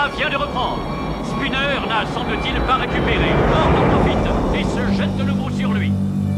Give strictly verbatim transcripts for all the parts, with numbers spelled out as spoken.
combat vient de reprendre. Spinner n'a, semble-t-il, pas récupéré. Horn en profite et se jette de nouveau sur lui.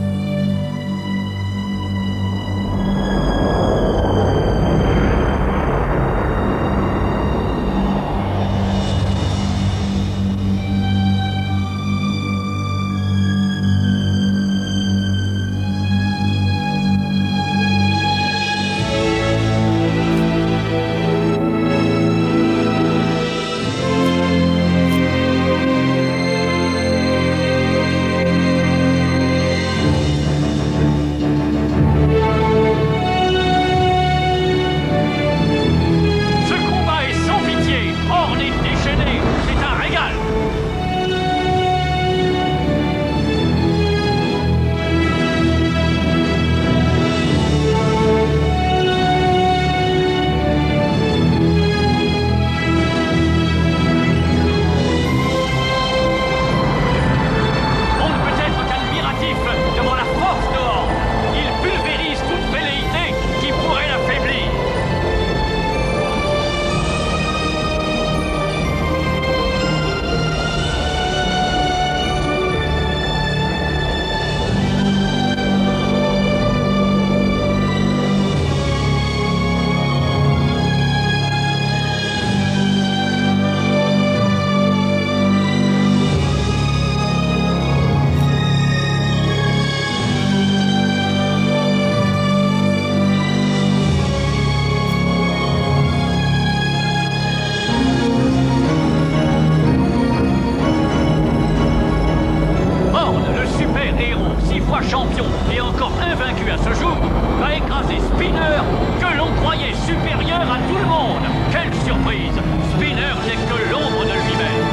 Champion et encore invaincu à ce jour, va écraser Spinner, que l'on croyait supérieur à tout le monde. Quelle surprise! Spinner n'est que l'ombre de lui-même.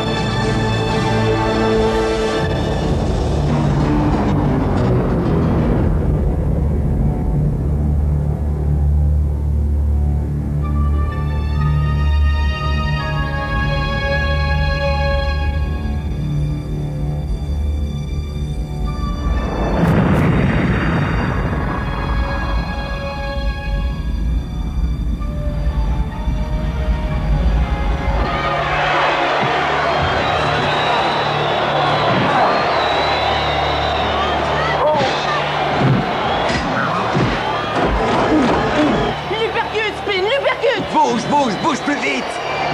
Bouge, bouge, bouge plus vite!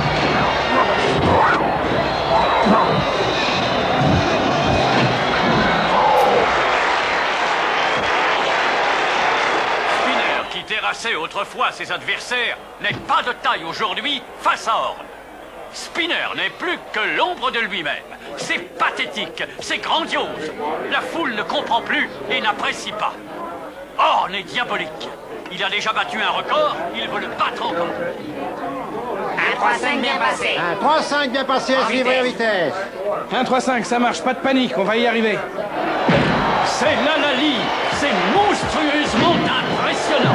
Spinner, qui terrassait autrefois ses adversaires, n'est pas de taille aujourd'hui face à Horn. Spinner n'est plus que l'ombre de lui-même. C'est pathétique, c'est grandiose. La foule ne comprend plus et n'apprécie pas. Horn est diabolique. Il a déjà battu un record, il veut le battre encore. un trois cinq bien passé. un trois cinq bien passé, à suivre à vitesse. un trois cinq, ça marche, pas de panique, on va y arriver. C'est l'Alali, c'est monstrueusement impressionnant.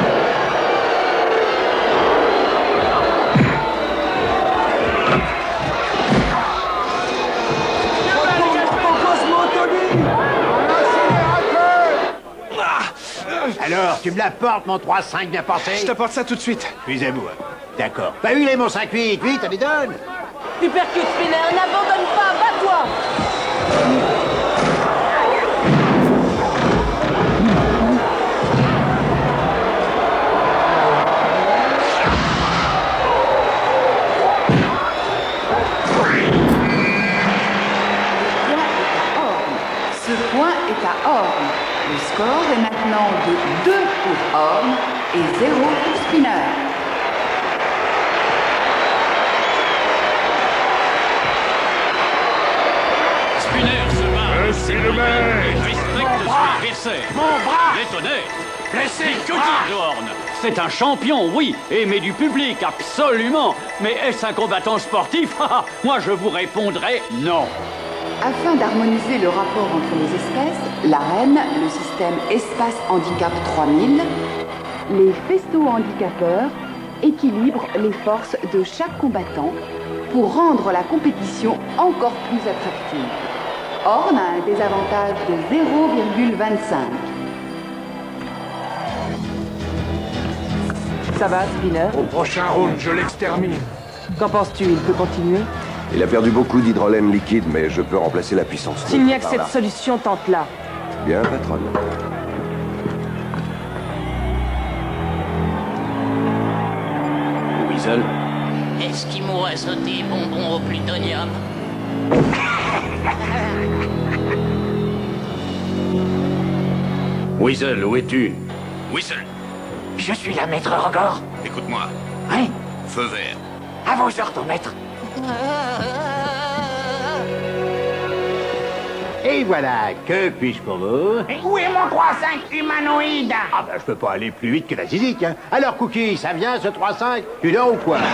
Alors, tu me l'apportes, mon trois cinq bien passé? Je t'apporte ça tout de suite. Excusez-moi. D'accord. Bah oui, les mon cinq huit, vite, allez, donne. Tu percutes, Spinner, n'abandonne pas, bats-toi. Ce point est à Horn. Le score est maintenant de deux pour Horn et zéro pour Spinner. Spinner se bat. Je suis le maître. Il respecte son adversaire. Mon bras! L'étonné. Blessé! Mais que dire de Horn? C'est un champion, oui, aimé du public, absolument. Mais est-ce un combattant sportif? Moi, je vous répondrai non. Afin d'harmoniser le rapport entre les espèces, l'arène, le système Espace Handicap trois mille, les festo-handicapeurs équilibrent les forces de chaque combattant pour rendre la compétition encore plus attractive. Horn a un désavantage de zéro virgule vingt-cinq. Ça va, Spinner? Au prochain round, je l'extermine. Qu'en penses-tu? Il peut continuer? Il a perdu beaucoup d'hydrolène liquide, mais je peux remplacer la puissance. S'il n'y a que par cette là. solution, tente-la. Bien, patronne. Weasel. Esquimaux à sauter, bonbons au plutonium. Weasel, où es-tu? Whistle, Je suis là, maître Rogor. écoute-moi. Oui, Feu vert. à vos ordres, maître. Et voilà, que puis-je pour vous? Où est mon trois cinq humanoïde? Ah ben, je peux pas aller plus vite que la zizique, hein. Alors, Cookie, ça vient, ce trois cinq? Tu dors ou quoi?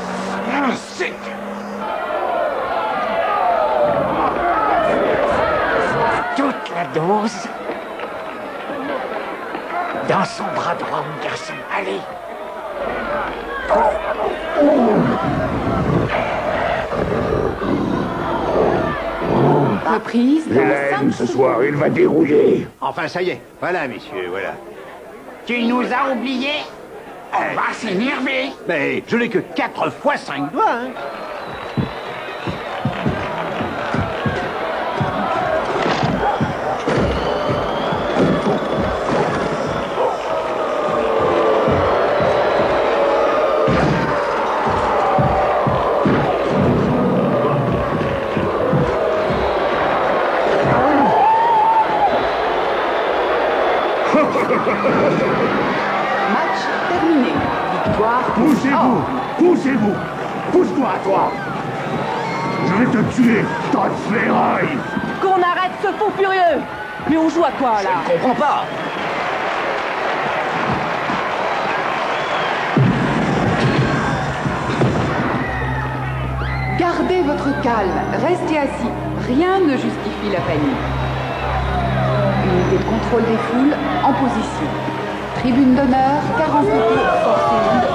Toute la dose. Dans son bras droit, mon garçon. Allez. Reprise dans cinq Ce soir, il va dérouiller. Enfin, ça y est. Voilà, messieurs, voilà. Tu nous as oubliés? On va s'énerver. Mais je n'ai que quatre fois cinq doigts, hein. Match terminé. Victoire. Poussez-vous, poussez-vous, pousse-toi, toi. Je vais te tuer, tas de ferraille. Qu'on arrête ce fou furieux. Mais on joue à quoi, là? Je ne comprends pas. Gardez votre calme. Restez assis. Rien ne justifie la panique. Unité de contrôle des foules en position. Tribune d'honneur, quarante tours, force humide.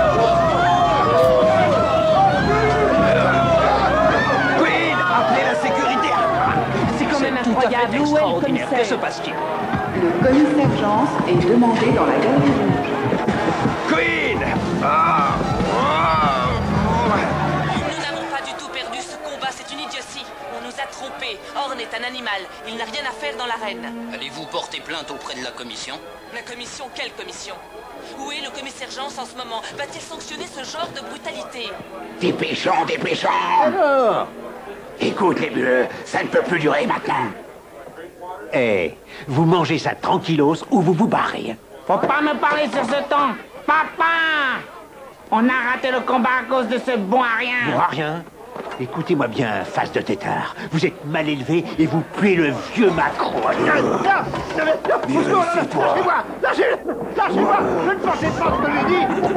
Queen, appelez la sécurité. C'est quand même incroyable. Où est le commissaire? Que se passe-t-il? Le commissaire-gence est demandé dans la galerie rouge. Queen ah. Ah. Nous n'avons pas du tout perdu ce combat, c'est une idiotie. On nous a trompés. Orne est un animal. Il n'a rien à faire dans l'arène. Allez-vous porter plainte auprès de la commission? La commission, quelle commission? Où est le commissaire Gence en ce moment? Va-t-il sanctionner ce genre de brutalité? Dépêchons, dépêchons. Alors? Écoute, les bleus, ça ne peut plus durer maintenant. Eh, vous mangez ça tranquillos ou vous vous barrez. Faut pas me parler sur ce ton. Papa! On a raté le combat à cause de ce bon à rien. Bon, rien. Écoutez-moi bien, face de tétard. Vous êtes mal élevé et vous puez le vieux Macron. Lâchez-moi! Lâchez-moi! Lâchez-moi! Je ne pensais pas ce que je dis!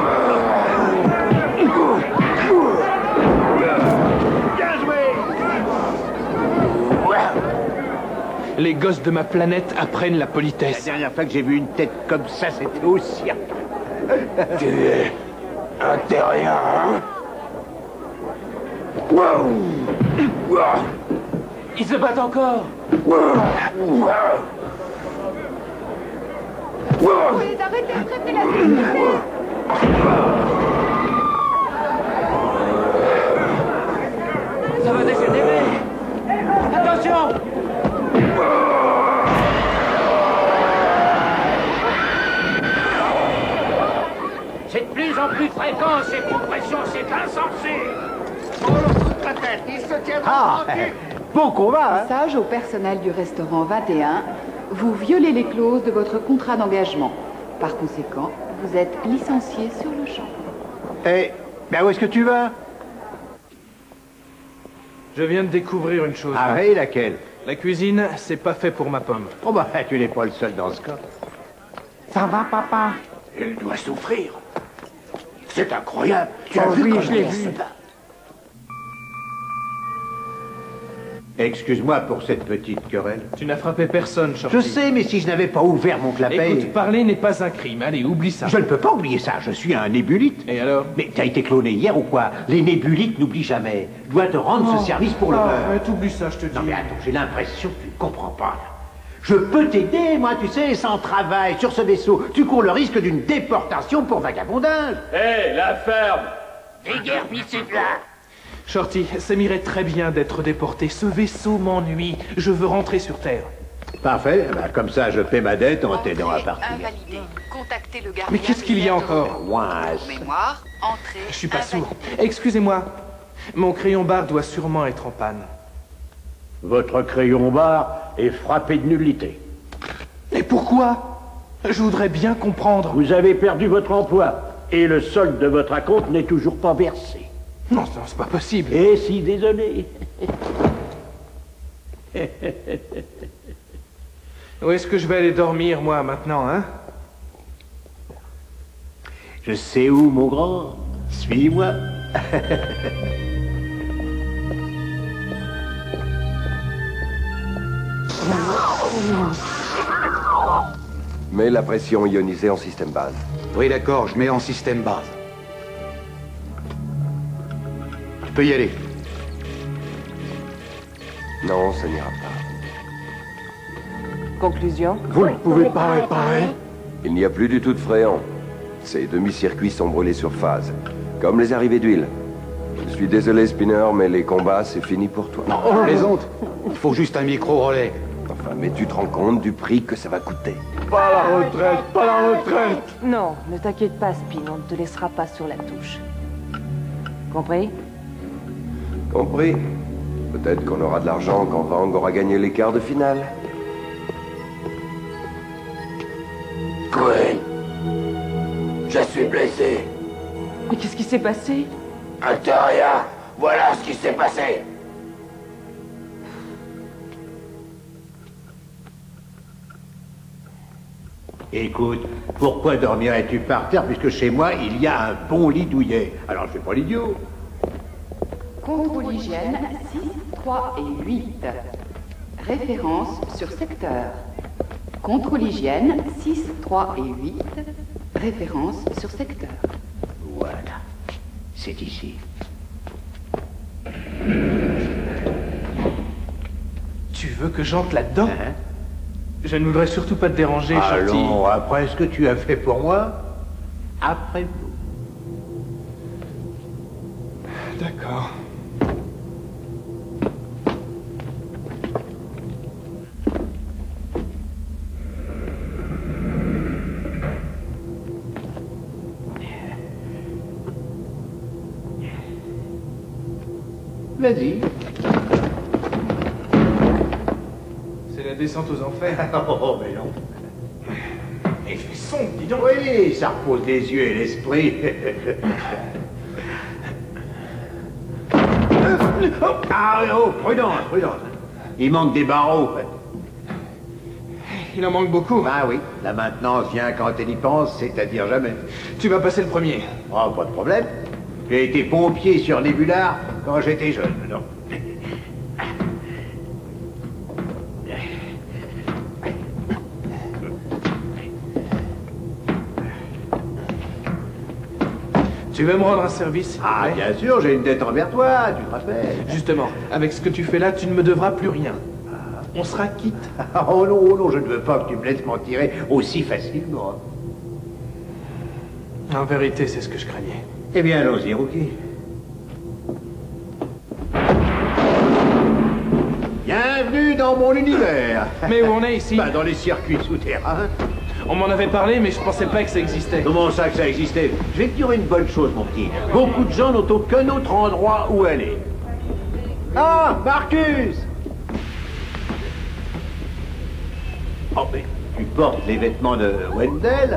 Bien joué! Les gosses de ma planète apprennent la La politesse. dernière fois que j'ai vu une tête comme ça, c'était au cirque. Tu es un terrien, hein? Wow. Wow. Ils se battent encore. Wow. Wow. Wow. Arrêtez, traitez la sécurité. Ça va dégénérer. Attention. C'est de plus en plus fréquent, ces compressions, c'est insensé. Ah, bon combat, hein? Passage au personnel du restaurant vingt et un. Vous violez les clauses de votre contrat d'engagement. Par conséquent, vous êtes licencié sur le champ. Eh, ben où est-ce que tu vas? Je viens de découvrir une chose. Ah oui, laquelle? La cuisine, c'est pas fait pour ma pomme. Oh bah, tu n'es pas le seul dans ce cas. Ça va, papa? Elle doit souffrir. C'est incroyable. Tu Oh as vu oui, comme je l'ai elle vu. se bat. Excuse-moi pour cette petite querelle. Tu n'as frappé personne, Shorty. Je sais, mais si je n'avais pas ouvert mon clapet... Écoute, parler n'est pas un crime. Allez, oublie ça. Je ne peux pas oublier ça, je suis un nébulite. Et alors? Mais t'as été cloné hier ou quoi? Les nébulites n'oublient jamais. Je dois te rendre ce service pour le Ah, beurre. mais t'oublies ça, je te dis. Non mais attends, j'ai l'impression que tu ne comprends pas. là. Je peux t'aider, moi, tu sais, sans travail, sur ce vaisseau. Tu cours le risque d'une déportation pour vagabondage. Hé, la ferme! Déguerpissez là. Shorty, ça m'irait très bien d'être déporté. Ce vaisseau m'ennuie. Je veux rentrer sur Terre. Parfait. Bah, comme ça, je paie ma dette en t'aidant à partir. Invalidé. Contactez le gardien. Mais qu'est-ce qu'il y a encore? Mémoire, entrée. Je suis pas sourd. Excusez-moi. Mon crayon barre doit sûrement être en panne. Votre crayon barre est frappé de nullité. Et pourquoi? Je voudrais bien comprendre. Vous avez perdu votre emploi et le solde de votre acompte n'est toujours pas versé. Non, non, c'est pas possible. Et si, désolé. Où est-ce que je vais aller dormir, moi, maintenant, hein? Je sais où, mon grand. Suis-moi. Mets la pression ionisée en système base. Oui, d'accord, je mets en système base. Tu peux y aller. Non, ça n'ira pas. Conclusion. Vous ne pouvez pas réparer? Il n'y a plus du tout de fréon. Ces demi-circuits sont brûlés sur phase, comme les arrivées d'huile. Je suis désolé, Spinner, mais les combats, c'est fini pour toi. Non, je plaisante. Il faut juste un micro-relais. Enfin, mais tu te rends compte du prix que ça va coûter? Pas la retraite, pas la retraite. Non, ne t'inquiète pas, Spin, on ne te laissera pas sur la touche. Compris? Compris. Peut-être qu'on aura de l'argent quand Vang aura gagné les quarts de finale. Queen, je suis blessé. Mais qu'est-ce qui s'est passé? Altaria, voilà ce qui s'est passé. Écoute, pourquoi dormirais-tu par terre puisque chez moi, il y a un bon lit douillet? Alors, je fais pas l'idiot. Contrôle hygiène six, trois et huit. Référence sur secteur. Contrôle hygiène six, trois et huit. Référence sur secteur. Voilà. C'est ici. Tu veux que j'entre là-dedans? Hein? Je ne voudrais surtout pas te déranger, Shorty. Allons, après ce que tu as fait pour moi, après vous. D'accord. Vas-y. C'est la descente aux enfers. Oh, mais non. Et il fait sombre, dis donc. Oui, ça repose les yeux et l'esprit. Ah, oh, prudence, prudence. Il manque des barreaux. Il en manque beaucoup. Ah oui, la maintenance vient quand elle y pense, c'est-à-dire jamais. Tu vas passer le premier. Oh, pas de problème. J'ai été pompier sur Nebula quand j'étais jeune, non? Tu veux me rendre un service? Ah, bien sûr, j'ai une dette envers toi, tu te rappelles. Justement, avec ce que tu fais là, tu ne me devras plus rien. On sera quitte. Oh non, oh non, je ne veux pas que tu me laisses m'en tirer aussi facilement. En vérité, c'est ce que je craignais. Eh bien, allons-y, Rookie. Bienvenue dans mon univers. Mais où on est ici? Bah, dans les circuits souterrains. On m'en avait parlé, mais je pensais pas que ça existait. Comment ça que ça existait? Je vais te dire une bonne chose, mon petit. Beaucoup de gens n'ont aucun autre endroit où aller. Ah, Marcus! Oh, mais tu portes les vêtements de Wendell?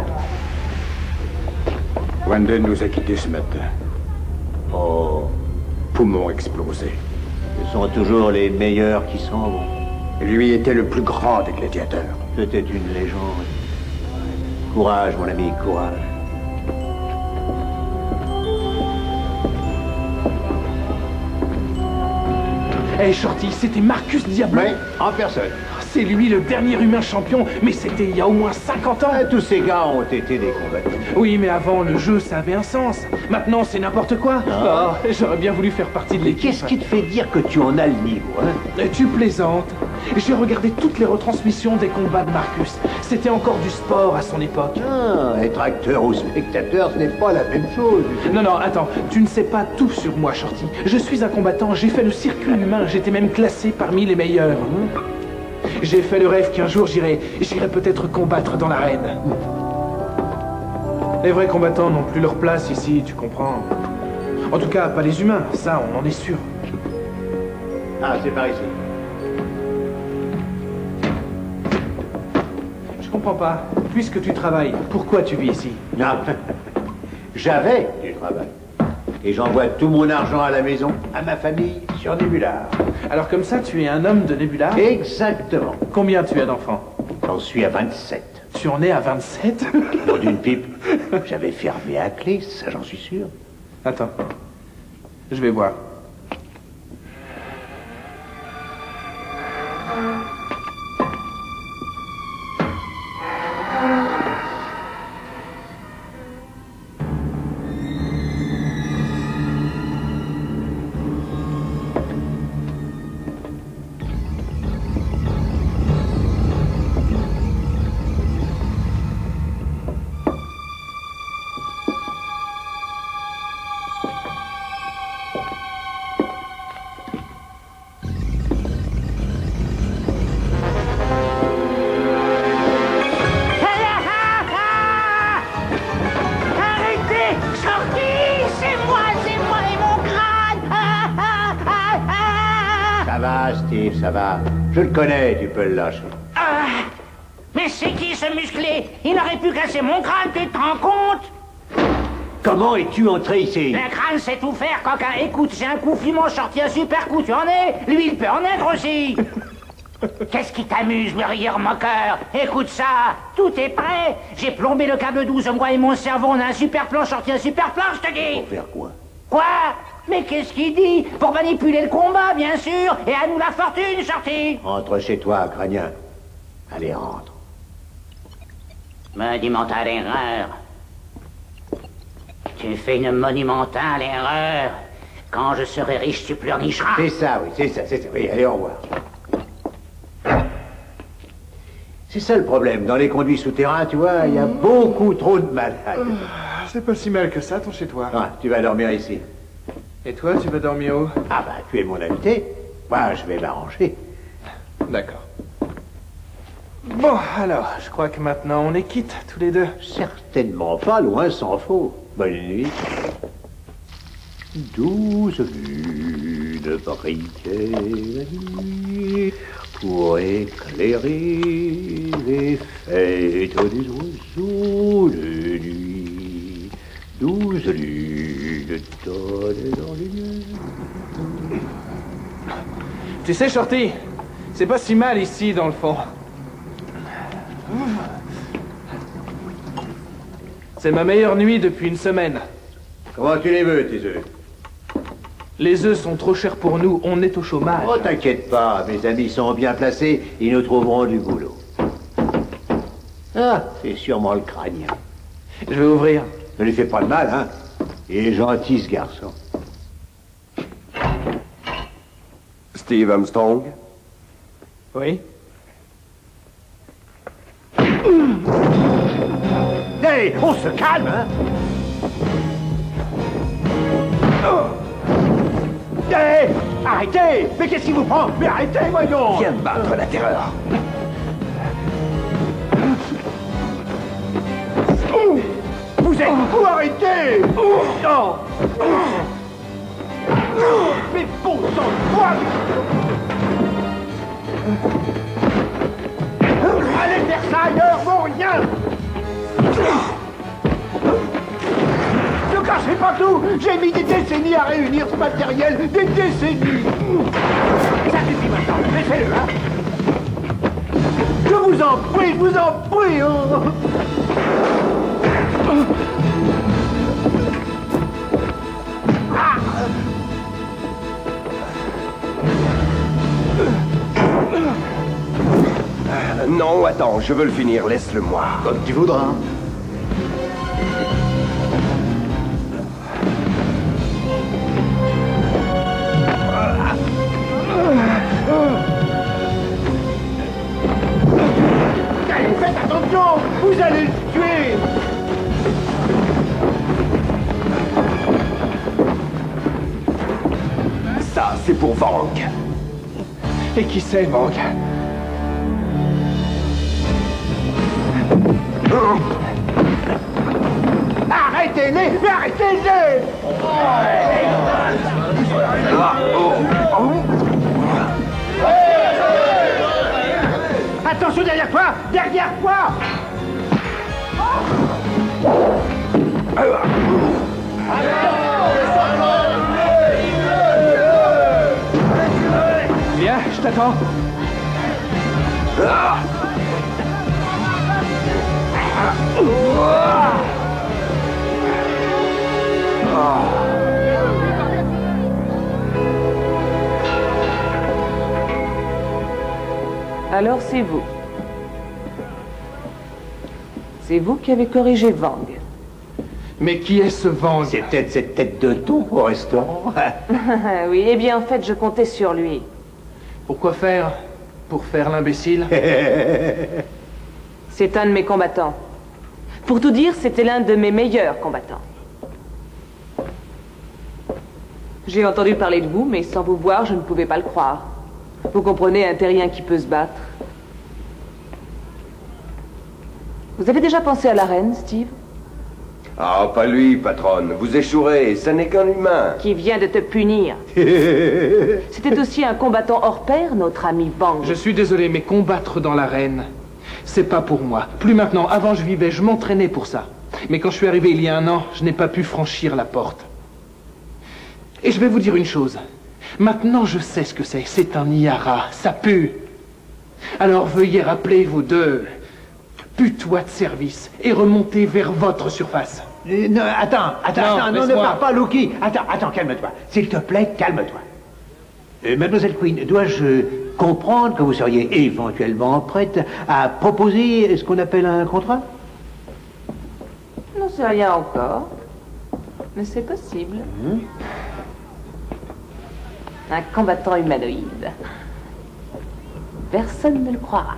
Wendell nous a quittés ce matin. Oh. Poumons explosés. Ce sont toujours les meilleurs qui s'en vont. Lui était le plus grand des gladiateurs. C'était une légende. Courage, mon ami, courage. Hé, hey, Shorty, c'était Marcus Diablo. Oui, en personne. C'est lui le dernier humain champion, mais c'était il y a au moins cinquante ans. Tous ces gars ont été des combattants. Oui, mais avant, le jeu, ça avait un sens. Maintenant, c'est n'importe quoi. Oh, j'aurais bien voulu faire partie de l'équipe. Qu'est-ce qui te fait dire que tu en as le niveau, hein? Tu plaisantes. J'ai regardé toutes les retransmissions des combats de Marcus. C'était encore du sport à son époque. Ah, être acteur ou spectateur, ce n'est pas la même chose. Non, non, attends, tu ne sais pas tout sur moi, Shorty. Je suis un combattant, j'ai fait le circuit humain, j'étais même classé parmi les meilleurs. J'ai fait le rêve qu'un jour j'irai, j'irai peut-être combattre dans l'arène. Les vrais combattants n'ont plus leur place ici, tu comprends. En tout cas, pas les humains, ça, on en est sûr. Ah, c'est par ici. Je comprends pas. Puisque tu travailles, pourquoi tu vis ici? Non, j'avais du travail. Et j'envoie tout mon argent à la maison, à ma famille, sur Nebula. Alors comme ça, tu es un homme de Nebula? Exactement. Combien tu as d'enfants? J'en suis à vingt-sept. Tu en es à vingt-sept? Nom d'une pipe. J'avais fermé à clé, ça j'en suis sûr. Attends. Je vais voir. Steve, ça va. Je le connais, tu peux le lâcher. Ah, mais c'est qui ce musclé? Il aurait pu casser mon crâne, tu te rends compte? Comment es-tu entré ici? Le crâne sait tout faire, coquin. Écoute, j'ai un coup fumant, Shorty, un super coup, tu en es? Lui, il peut en être aussi. Qu'est-ce qui t'amuse, le rieur moqueur? Écoute ça, tout est prêt. J'ai plombé le câble douze, moi et mon cerveau, on a un super plan, Shorty, un super plan, je te dis. Pour faire quoi? Quoi? Mais qu'est-ce qu'il dit? Pour manipuler le combat, bien sûr, et à nous la fortune, Shorty. Rentre chez toi, crânien. Allez, rentre. Monumentale erreur. Tu fais une monumentale erreur. Quand je serai riche, tu pleurnicheras. C'est ça, oui, c'est ça, c'est ça. Oui, allez, au revoir. C'est ça le problème. Dans les conduits souterrains, tu vois, il y a beaucoup trop de malades. C'est pas si mal que ça, ton chez toi. Ah, tu vas dormir ici. Et toi, tu vas dormir où? Ah bah, tu es mon invité. Moi, je vais m'arranger. D'accord. Bon, alors, je crois que maintenant on est quittes, tous les deux. Certainement pas, loin s'en faut. Bonne nuit. Douze lunes brillaient la nuit pour éclairer les fêtes des oiseaux de nuit. Douze lunes donnaient dans les nuits. Tu sais, Shorty, c'est pas si mal ici, dans le fond. C'est ma meilleure nuit depuis une semaine. Comment tu les veux, tes œufs? Les œufs sont trop chers pour nous, on est au chômage. Oh, t'inquiète pas, mes amis sont bien placés, ils nous trouveront du boulot. Ah, c'est sûrement le crânien. Je vais ouvrir. Ne lui fais pas de mal, hein. Il est gentil, ce garçon. Steve Armstrong? Oui? Hey, on se calme, hein. Oh. Hey, arrêtez. Mais qu'est-ce qui vous prend? Mais arrêtez, voyons. Viens me battre la terreur. Vous êtes fous, arrêtez. Non. Mais bon sang de toi. Allez faire ça ailleurs, bon rien. Ne cassez pas tout. J'ai mis des décennies à réunir ce matériel. Des décennies. Ça suffit maintenant. Laissez-le, hein. Je vous en prie, je vous en prie. Oh. Ah. Euh, non, attends, je veux le finir, laisse-le moi. Comme tu voudras. c'est pour Vang. Et qui c'est, Vang? Arrêtez-les! Arrêtez-les! Attention derrière toi! Derrière toi! Viens, je t'attends. Alors c'est vous. C'est vous qui avez corrigé Vang. Mais qui est ce Vang? C'est peut-être cette tête de thon au restaurant. Oui, eh bien en fait je comptais sur lui. Pourquoi faire? Pour faire l'imbécile? C'est un de mes combattants. Pour tout dire, c'était l'un de mes meilleurs combattants. J'ai entendu parler de vous, mais sans vous voir, je ne pouvais pas le croire. Vous comprenez, un terrien qui peut se battre. Vous avez déjà pensé à la reine, Steve? Ah, pas lui, patronne. Vous échouerez, ça n'est qu'un humain. Qui vient de te punir. C'était aussi un combattant hors pair, notre ami Vang. Je suis désolé, mais combattre dans l'arène, c'est pas pour moi. Plus maintenant. Avant, je vivais, je m'entraînais pour ça. Mais quand je suis arrivé il y a un an, je n'ai pas pu franchir la porte. Et je vais vous dire une chose. Maintenant, je sais ce que c'est. C'est un Yara. Ça pue. Alors, veuillez rappeler vos deux putois de service et remonter vers votre surface. Euh, non, attends, attends, Non, attends, non, ne laisse-moi. pars pas, Loki. Attends, attends, calme-toi. S'il te plaît, calme-toi. Euh, Mademoiselle Queen, dois-je comprendre que vous seriez éventuellement prête à proposer ce qu'on appelle un contrat? Non, c'est rien encore. Mais c'est possible. Hum? Un combattant humanoïde. Personne ne le croira.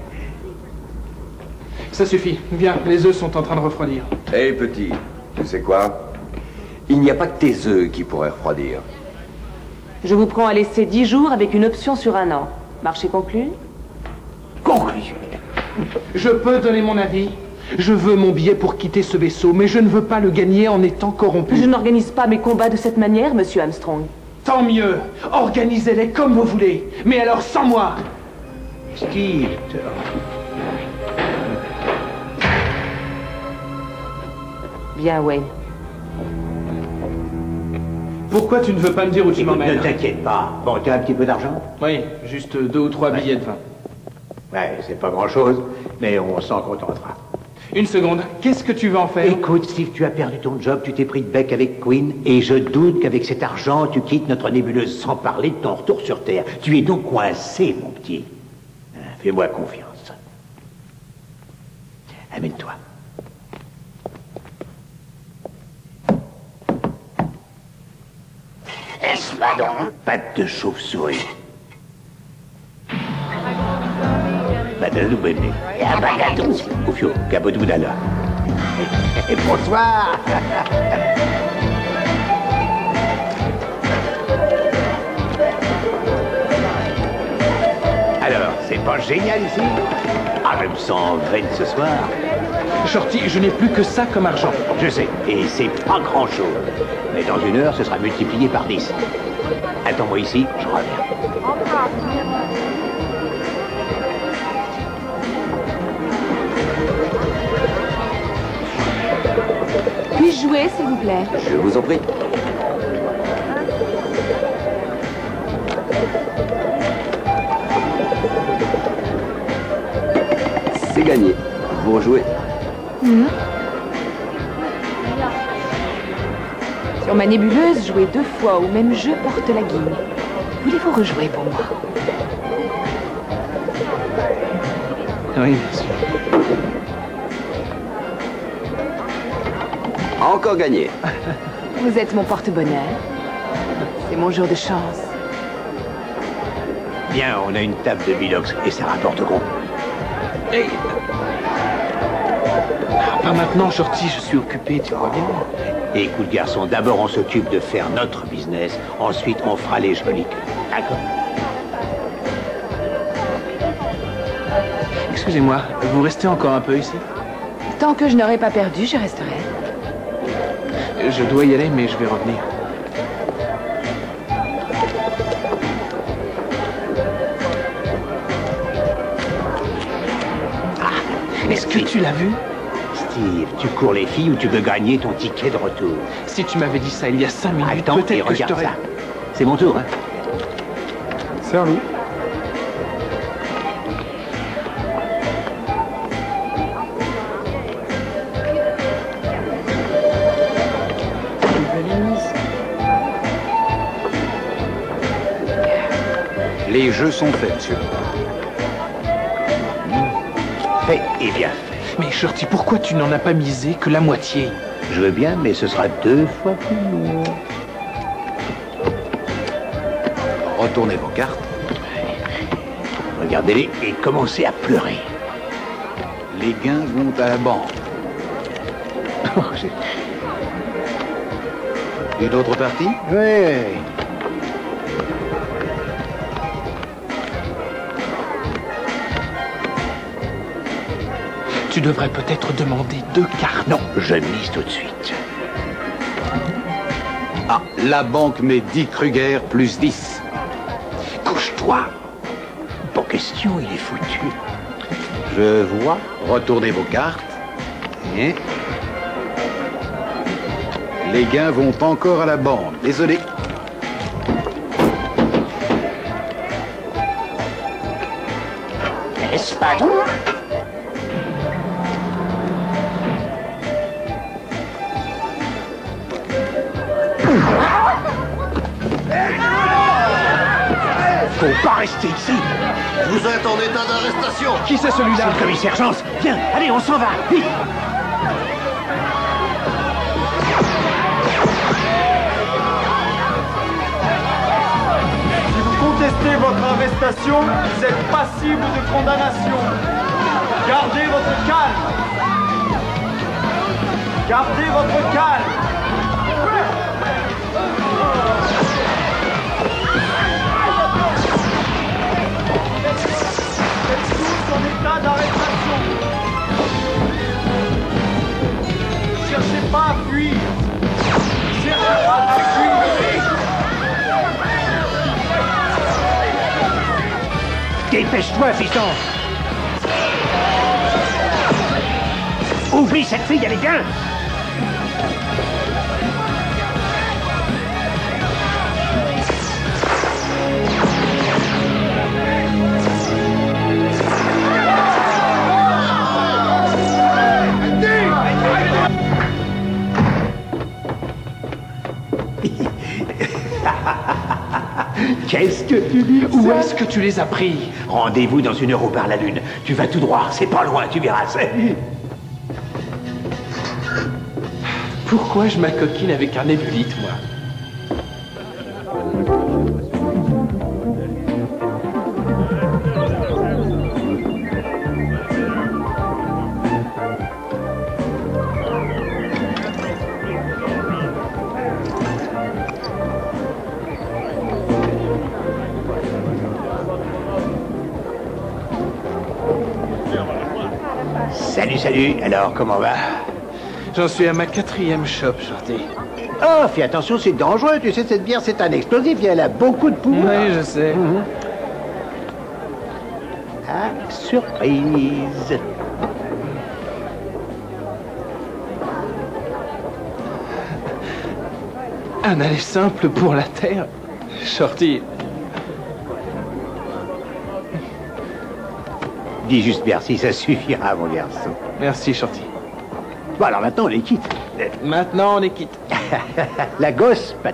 Ça suffit. Viens, les œufs sont en train de refroidir. Hé, petit, tu sais quoi? Il n'y a pas que tes œufs qui pourraient refroidir. Je vous prends à laisser dix jours avec une option sur un an. Marché conclu? Conclu. Je peux donner mon avis. Je veux mon billet pour quitter ce vaisseau, mais je ne veux pas le gagner en étant corrompu. Je n'organise pas mes combats de cette manière, monsieur Armstrong. Tant mieux. Organisez-les comme vous voulez. Mais alors sans moi. Steve, Bien, Wayne. Pourquoi tu ne veux pas me dire où tu écoute, ne m'emmènes? t'inquiète pas. Bon, tu as un petit peu d'argent? Oui, juste deux ou trois billets de vin. Ouais, c'est pas grand-chose, mais on s'en contentera. Une seconde, qu'est-ce que tu veux en faire? Écoute, Steve, tu as perdu ton job, tu t'es pris de bec avec Queen, et je doute qu'avec cet argent, tu quittes notre nébuleuse sans parler de ton retour sur Terre. Tu es donc coincé, mon petit. Hein, fais-moi confiance. Amène-toi. Espadon, patte de chauve-souris. Badalou bébé. Et un bagadou. Oufio, cabodou d'Allah. Et bonsoir. Alors, c'est pas génial ici? Ah, je me sens veine ce soir. Shorty, je n'ai plus que ça comme argent. Je sais, et c'est pas grand-chose. Mais dans une heure, ce sera multiplié par dix. Attends-moi ici, je reviens. Puis-je jouer, s'il vous plaît? Je vous en prie. C'est gagné. Vous rejouez. Hmm. Sur ma nébuleuse, jouer deux fois au même jeu porte la guine. Voulez-vous rejouer pour moi? Oui, merci. Encore gagné. Vous êtes mon porte-bonheur. C'est mon jour de chance. Bien, on a une table de bilox et ça rapporte gros. Hey. Pas maintenant, Shorty, je suis occupé, tu vois bien. Écoute, garçon, d'abord on s'occupe de faire notre business, ensuite on fera les jolis cœurs. D'accord? Excusez-moi, vous restez encore un peu ici? Tant que je n'aurai pas perdu, je resterai. Je dois y aller, mais je vais revenir. Ah, est-ce que tu l'as vu? Steve, tu cours les filles ou tu veux gagner ton ticket de retour? Si tu m'avais dit ça il y a cinq minutes, Attends, et peut-être que je regarde t'aurais... ça. C'est mon tour, hein? Serre-lui. Les jeux sont faits, monsieur. Fait et bien fait. Mais Shorty, pourquoi tu n'en as pas misé que la moitié? Je veux bien, mais ce sera deux fois plus lourd. Retournez vos cartes. Regardez-les et commencez à pleurer. Les gains vont à la banque. Oh, j'ai... Une autre partie? Oui. Tu devrais peut-être demander deux cartes. Non, je mise tout de suite. Ah, la banque met Dick Kruger plus dix. Couche-toi. Pas question, il est foutu. Je vois. Retournez vos cartes. Et... les gains vont encore à la banque. Désolé. Espadon. Faut pas rester ici. Vous êtes en état d'arrestation. Qui c'est celui-là? C'est le commissaire Chance. Viens, allez, on s'en va. Vite. Si vous contestez votre arrestation, vous êtes passible de condamnation. Gardez votre calme. Gardez votre calme. En état d'arrestation. Cherchez pas à fuir. Cherchez pas à fuir. Dépêche-toi, fiston. Oublie cette fille, elle est bien. Qu'est-ce que tu dis? Où est-ce que tu les as pris? Rendez-vous dans une heure au bar la lune. Tu vas tout droit, c'est pas loin, tu verras. Pourquoi je m'acoquine avec un ébulite, moi? Salut, salut. Alors, comment va? J'en suis à ma quatrième shop, Shorty. Oh, fais attention, c'est dangereux. Tu sais, cette bière, c'est un explosif. Et elle a beaucoup de pouvoir. Oui, je sais. Mmh. Ah, surprise. Un aller simple pour la Terre. Shorty. Dis juste merci, ça suffira, mon garçon. Merci, Shorty. Bon, alors maintenant, on les quitte. Maintenant, on les quitte. La gosse, Pat.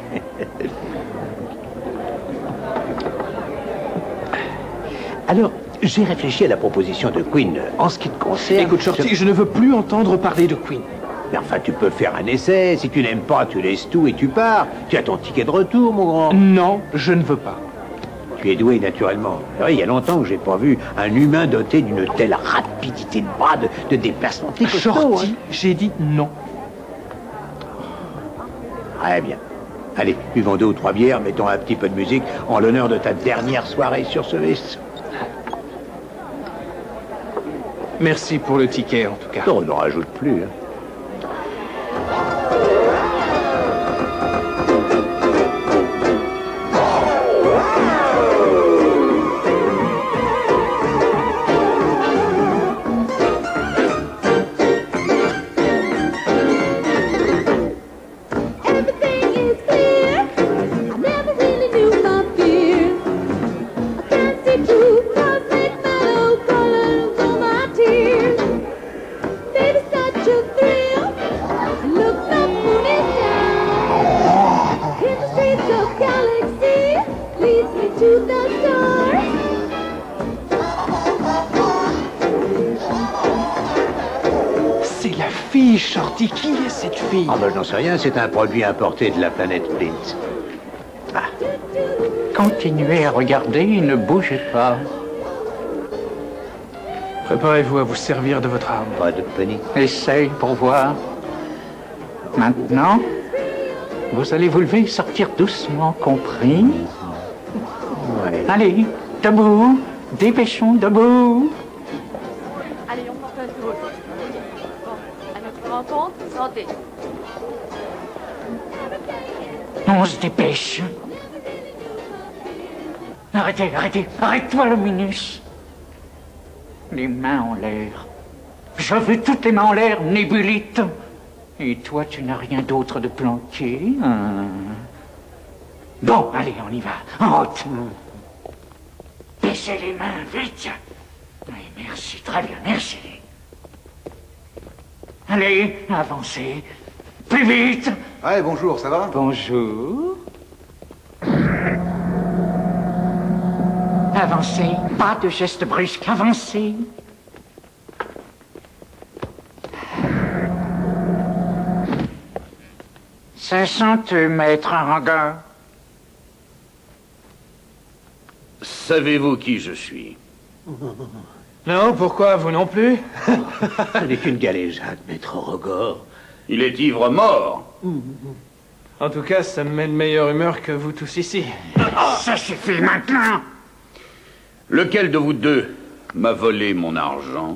Alors, j'ai réfléchi à la proposition de Quinn en ce qui te concerne. Écoute, Shorty, je ne veux plus entendre parler de Quinn. Mais enfin, tu peux faire un essai. Si tu n'aimes pas, tu laisses tout et tu pars. Tu as ton ticket de retour, mon grand. Non, je ne veux pas. Tu es doué, naturellement. Oui, il y a longtemps que j'ai pas vu un humain doté d'une telle rapidité de bras, de, de déplacement. Shorty, hein. J'ai dit non. Très bien. Allez, buvons deux ou trois bières, mettons un petit peu de musique en l'honneur de ta dernière soirée sur ce vaisseau. Merci pour le ticket, en tout cas. On n'en rajoute plus, hein. Shorty, qui est cette fille? Ah ben, je n'en sais rien, c'est un produit importé de la planète Flint. Ah. Continuez à regarder, ne bougez pas. Préparez-vous à vous servir de votre arme. Pas de panique. Essaye pour voir. Maintenant, vous allez vous lever et sortir doucement, compris? Ouais. Allez, debout, dépêchons, debout. Allez, on porte un tour. À notre rencontre, santé. On se dépêche. Arrêtez, arrêtez, arrête-toi le minus. Les mains en l'air. Je veux toutes les mains en l'air, nébulite. Et toi, tu n'as rien d'autre de planqué, hein? Bon, allez, on y va. En route. Baissez les mains, vite. Oui, merci, très bien, merci. Allez, avancez. Plus vite. Ouais, bonjour, ça va? Bonjour. Avancez, pas de gestes brusques, avancez. cinq cents mètres en longueur. Savez-vous qui je suis? Non, pourquoi? Vous non plus? Ce n'est qu'une galéjade, maître Rogor. Il est ivre mort. En tout cas, ça me met de meilleure humeur que vous tous ici. Ça suffit maintenant. Lequel de vous deux m'a volé mon argent?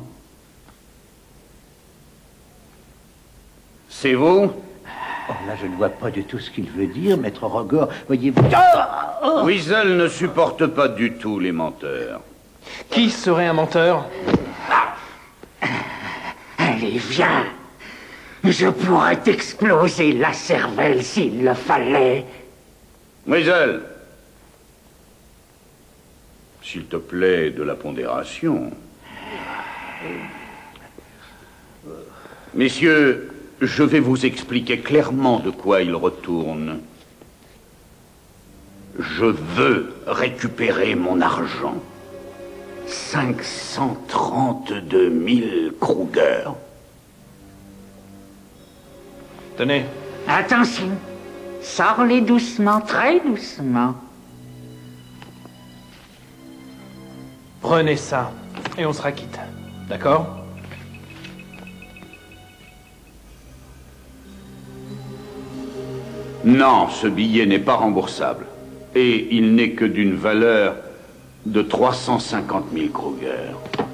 C'est vous? Oh, là, je ne vois pas du tout ce qu'il veut dire, maître Rogor. Voyez-vous... Oh Weasel ne supporte pas du tout les menteurs. Qui serait un menteur? Allez, viens. Je pourrais t'exploser la cervelle s'il le fallait. Weasel, s'il te plaît, de la pondération. Messieurs, je vais vous expliquer clairement de quoi il retourne. Je veux récupérer mon argent. cinq cent trente-deux mille Kruger. Tenez. Attention. Sors-les doucement, très doucement. Prenez ça, et on sera quitte. D'accord? Non, ce billet n'est pas remboursable. Et il n'est que d'une valeur de trois cent cinquante mille Kruger.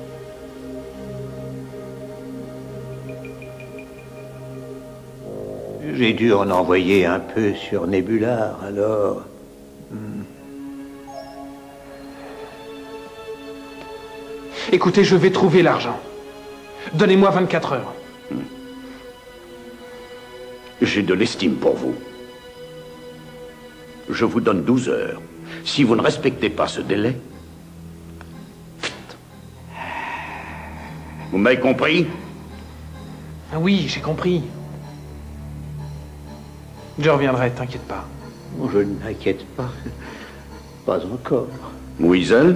J'ai dû en envoyer un peu sur Nébular, alors... Hmm. Écoutez, je vais trouver l'argent. Donnez-moi vingt-quatre heures. Hmm. J'ai de l'estime pour vous. Je vous donne douze heures. Si vous ne respectez pas ce délai... Vous m'avez compris? Ah oui, j'ai compris. Je reviendrai, t'inquiète pas. Je ne m'inquiète pas. Pas encore. Weasel?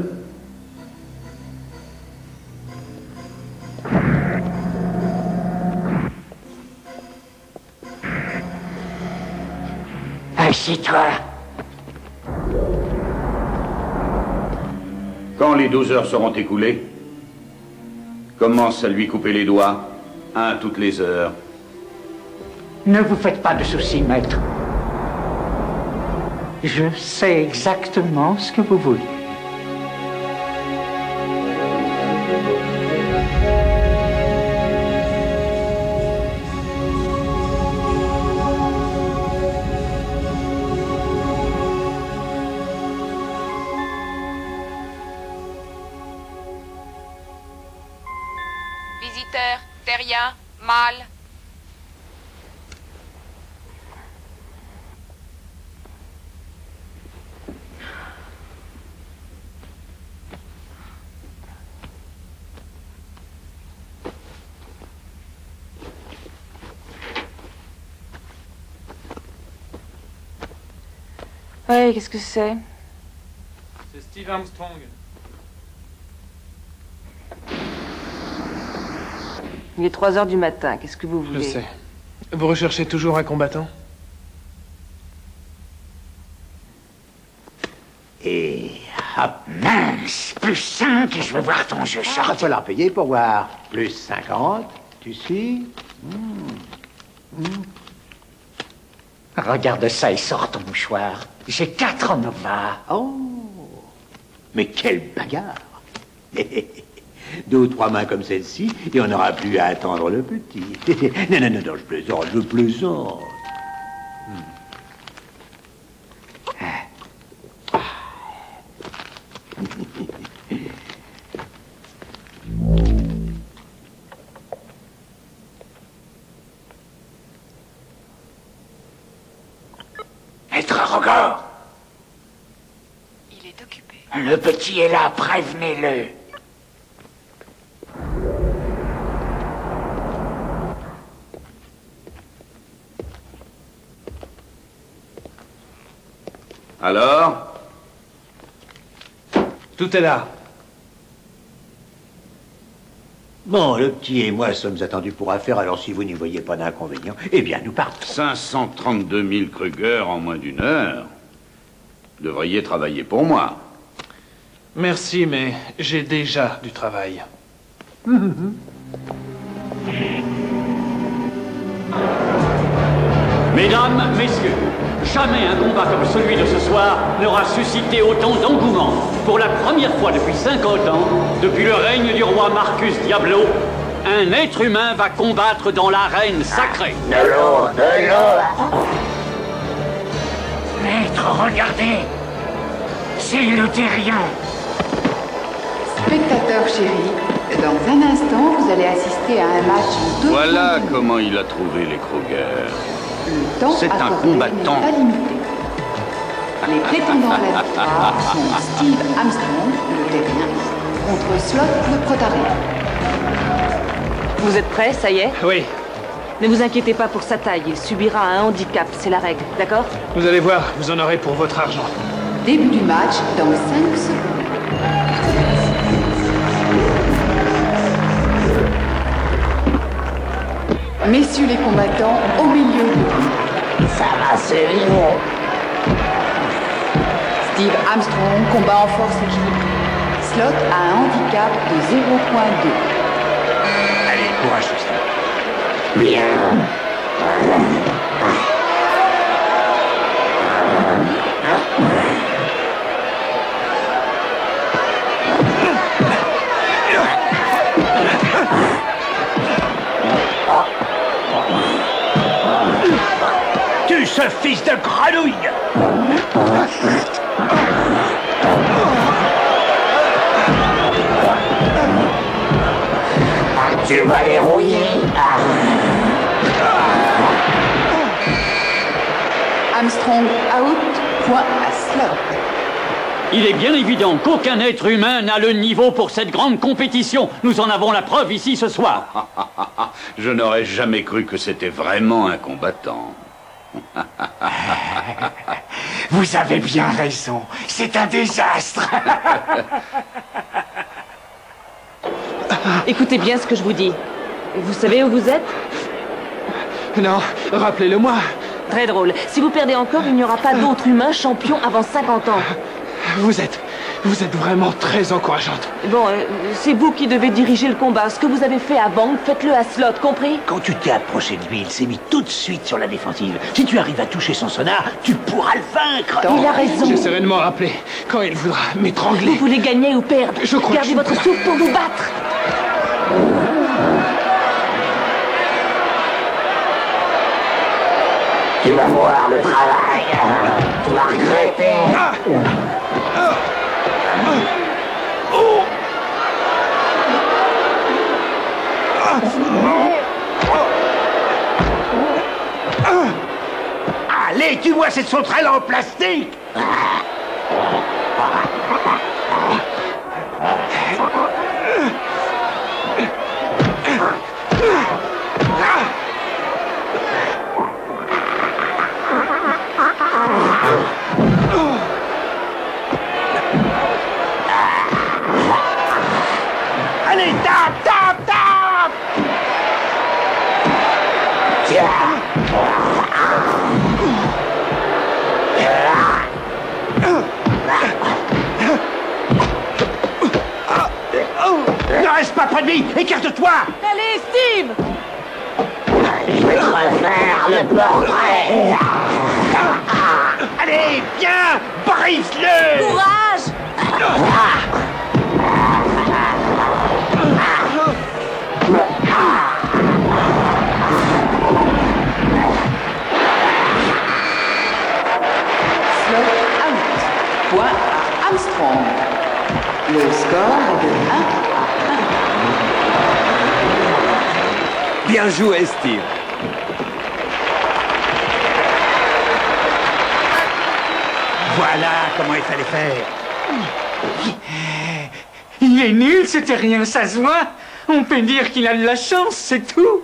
Assieds-toi. Quand les douze heures seront écoulées, commence à lui couper les doigts, un toutes les heures. Ne vous faites pas de soucis, maître. Je sais exactement ce que vous voulez. Visiteur, terrien, mâle. Ouais, qu'est-ce que c'est? C'est Steve Armstrong. Il est trois heures du matin, qu'est-ce que vous voulez? Je sais. Vous recherchez toujours un combattant? Et hop. Mince, plus cinq et je veux voir ton jeu Il short. va falloir payer pour voir. Plus cinquante, tu suis. Mmh. Mmh. Regarde ça et sors ton mouchoir. J'ai quatre Nova. Oh, mais quelle bagarre. Deux ou trois mains comme celle-ci, et on n'aura plus à attendre le petit. Non, non, non, non, je plaisante, je plaisante. Maître Rogor, Il est occupé. le petit est là, prévenez-le. Alors? Tout est là. Bon, le petit et moi sommes attendus pour affaire, alors si vous n'y voyez pas d'inconvénient, eh bien nous partons. cinq cent trente-deux mille Kruger en moins d'une heure. Vous devriez travailler pour moi. Merci, mais j'ai déjà du travail. Mesdames, messieurs, jamais un combat comme celui de ce soir n'aura suscité autant d'engouement. Pour la première fois depuis cinquante ans, depuis le règne du roi Marcus Diablo, un être humain va combattre dans l'arène sacrée. De l'eau, de l'eau. Maître, regardez. C'est le terrien. Spectateurs chéris, dans un instant, vous allez assister à un match de... Voilà comment il a trouvé les Kruger. Le temps C'est un accordé combattant. n'est pas limité. Les prétendants à la victoire sont Steve Armstrong, le terrien, contre Slot, le protarien. Vous êtes prêts, ça y est? Oui. Ne vous inquiétez pas pour sa taille, il subira un handicap, c'est la règle, d'accord? Vous allez voir, vous en aurez pour votre argent. Début du match dans cinq secondes. Messieurs les combattants, au milieu de vous. Ça va, c'est vivant. Steve Armstrong combat en force équilibrée. Slot a un handicap de zéro virgule deux. Allez, courage, Steve. Bien. Tu, ce fils de grenouille! Tu vas les rouiller. Armstrong out, point à Slot. Il est bien évident qu'aucun être humain n'a le niveau pour cette grande compétition. Nous en avons la preuve ici ce soir. Je n'aurais jamais cru que c'était vraiment un combattant. Vous avez bien raison. C'est un désastre. Écoutez bien ce que je vous dis. Vous savez où vous êtes? Non, rappelez-le-moi. Très drôle. Si vous perdez encore, il n'y aura pas d'autre humain champion avant cinquante ans. Vous êtes... Vous êtes vraiment très encourageante. Bon, euh, c'est vous qui devez diriger le combat. Ce que vous avez fait avant, faites-le à Slot, compris? Quand tu t'es approché de lui, il s'est mis tout de suite sur la défensive. Si tu arrives à toucher son sonar, tu pourras le vaincre. Il a raison. J'essaierai de m'en rappeler quand il voudra m'étrangler. Vous voulez gagner ou perdre? Je crois Gardez que je votre souffle pour vous battre. Tu vas voir le travail. Tu vas regretter. Ah. Allez, tu vois cette sauterelle en plastique? Allez, tape, tape, tape! Tiens. Ne reste pas près de lui! Écarte-toi! Allez, Steve! Je vais te refaire le portrait. Allez, viens! Brise-le! Courage! Slot out. Point à Armstrong. Le score est de un à un. Bien joué, Steve. Voilà comment il fallait faire. Il est nul, c'était rien, ça se voit. On peut dire qu'il a de la chance, c'est tout.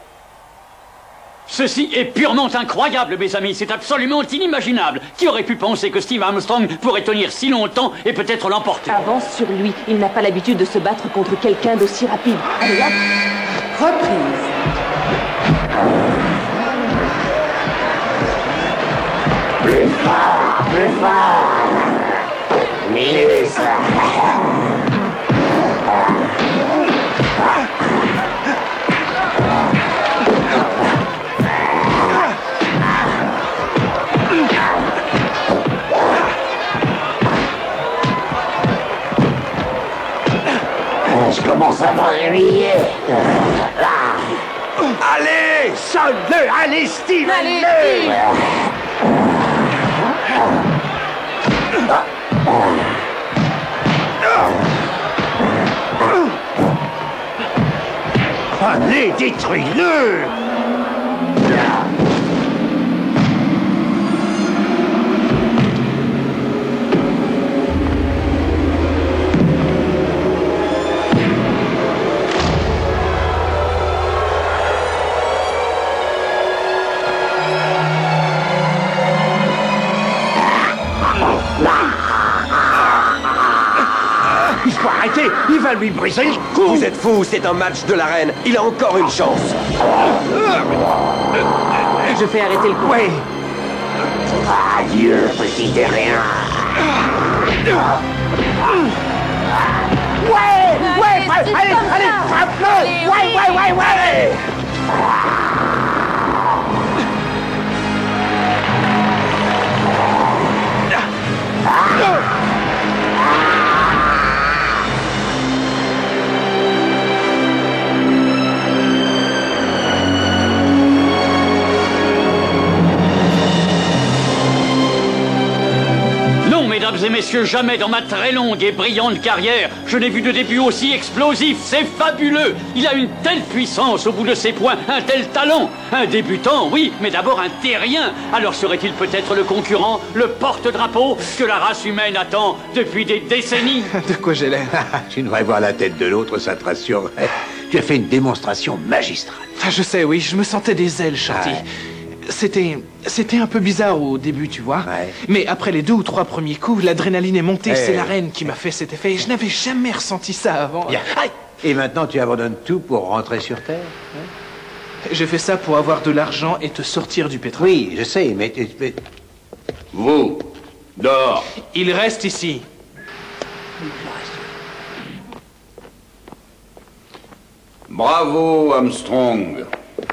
Ceci est purement incroyable, mes amis. C'est absolument inimaginable. Qui aurait pu penser que Steve Armstrong pourrait tenir si longtemps et peut-être l'emporter? Avance sur lui. Il n'a pas l'habitude de se battre contre quelqu'un d'aussi rapide. Allez, hop! Reprise. Plus fort, plus fort. Minus. Je commence à m'ennuyer. Allez, sonne-le! Allez, Steve! Allez, Steve! Allez, détruis-le! Il faut arrêter! Il va lui briser le cou! Vous êtes fous, c'est un match de l'arène. Il a encore une chance. Je fais arrêter le coup. Oui! Adieu, petit terrien. Ouais! Ouais! Allez, Allez, c'est comme allez, ça. frappe-le! Allez, Ouais, oui. ouais, ouais, ouais! Non, mesdames et messieurs, jamais dans ma très longue et brillante carrière, je n'ai vu de début aussi explosif. C'est fabuleux. Il a une telle puissance au bout de ses poings, un tel talent. Un débutant, oui, mais d'abord un terrien. Alors serait-il peut-être le concurrent, le porte-drapeau que la race humaine attend depuis des décennies? De quoi j'ai l'air? Tu devrais voir la tête de l'autre, ça te rassurerait. Tu as fait une démonstration magistrale. Ah, je sais, oui, je me sentais des ailes, Shorty. Ouais. C'était... C'était un peu bizarre au début, tu vois. Ouais. Mais après les deux ou trois premiers coups, l'adrénaline est montée. Eh, C'est ouais. la reine qui m'a fait cet effet. Et je n'avais jamais ressenti ça avant. Bien. Aïe! Et maintenant, tu abandonnes tout pour rentrer sur Terre? J'ai fait ça pour avoir de l'argent et te sortir du pétrole. Oui, je sais, mais... tu- mais- Vous, dehors. Il reste ici. Bravo, Armstrong.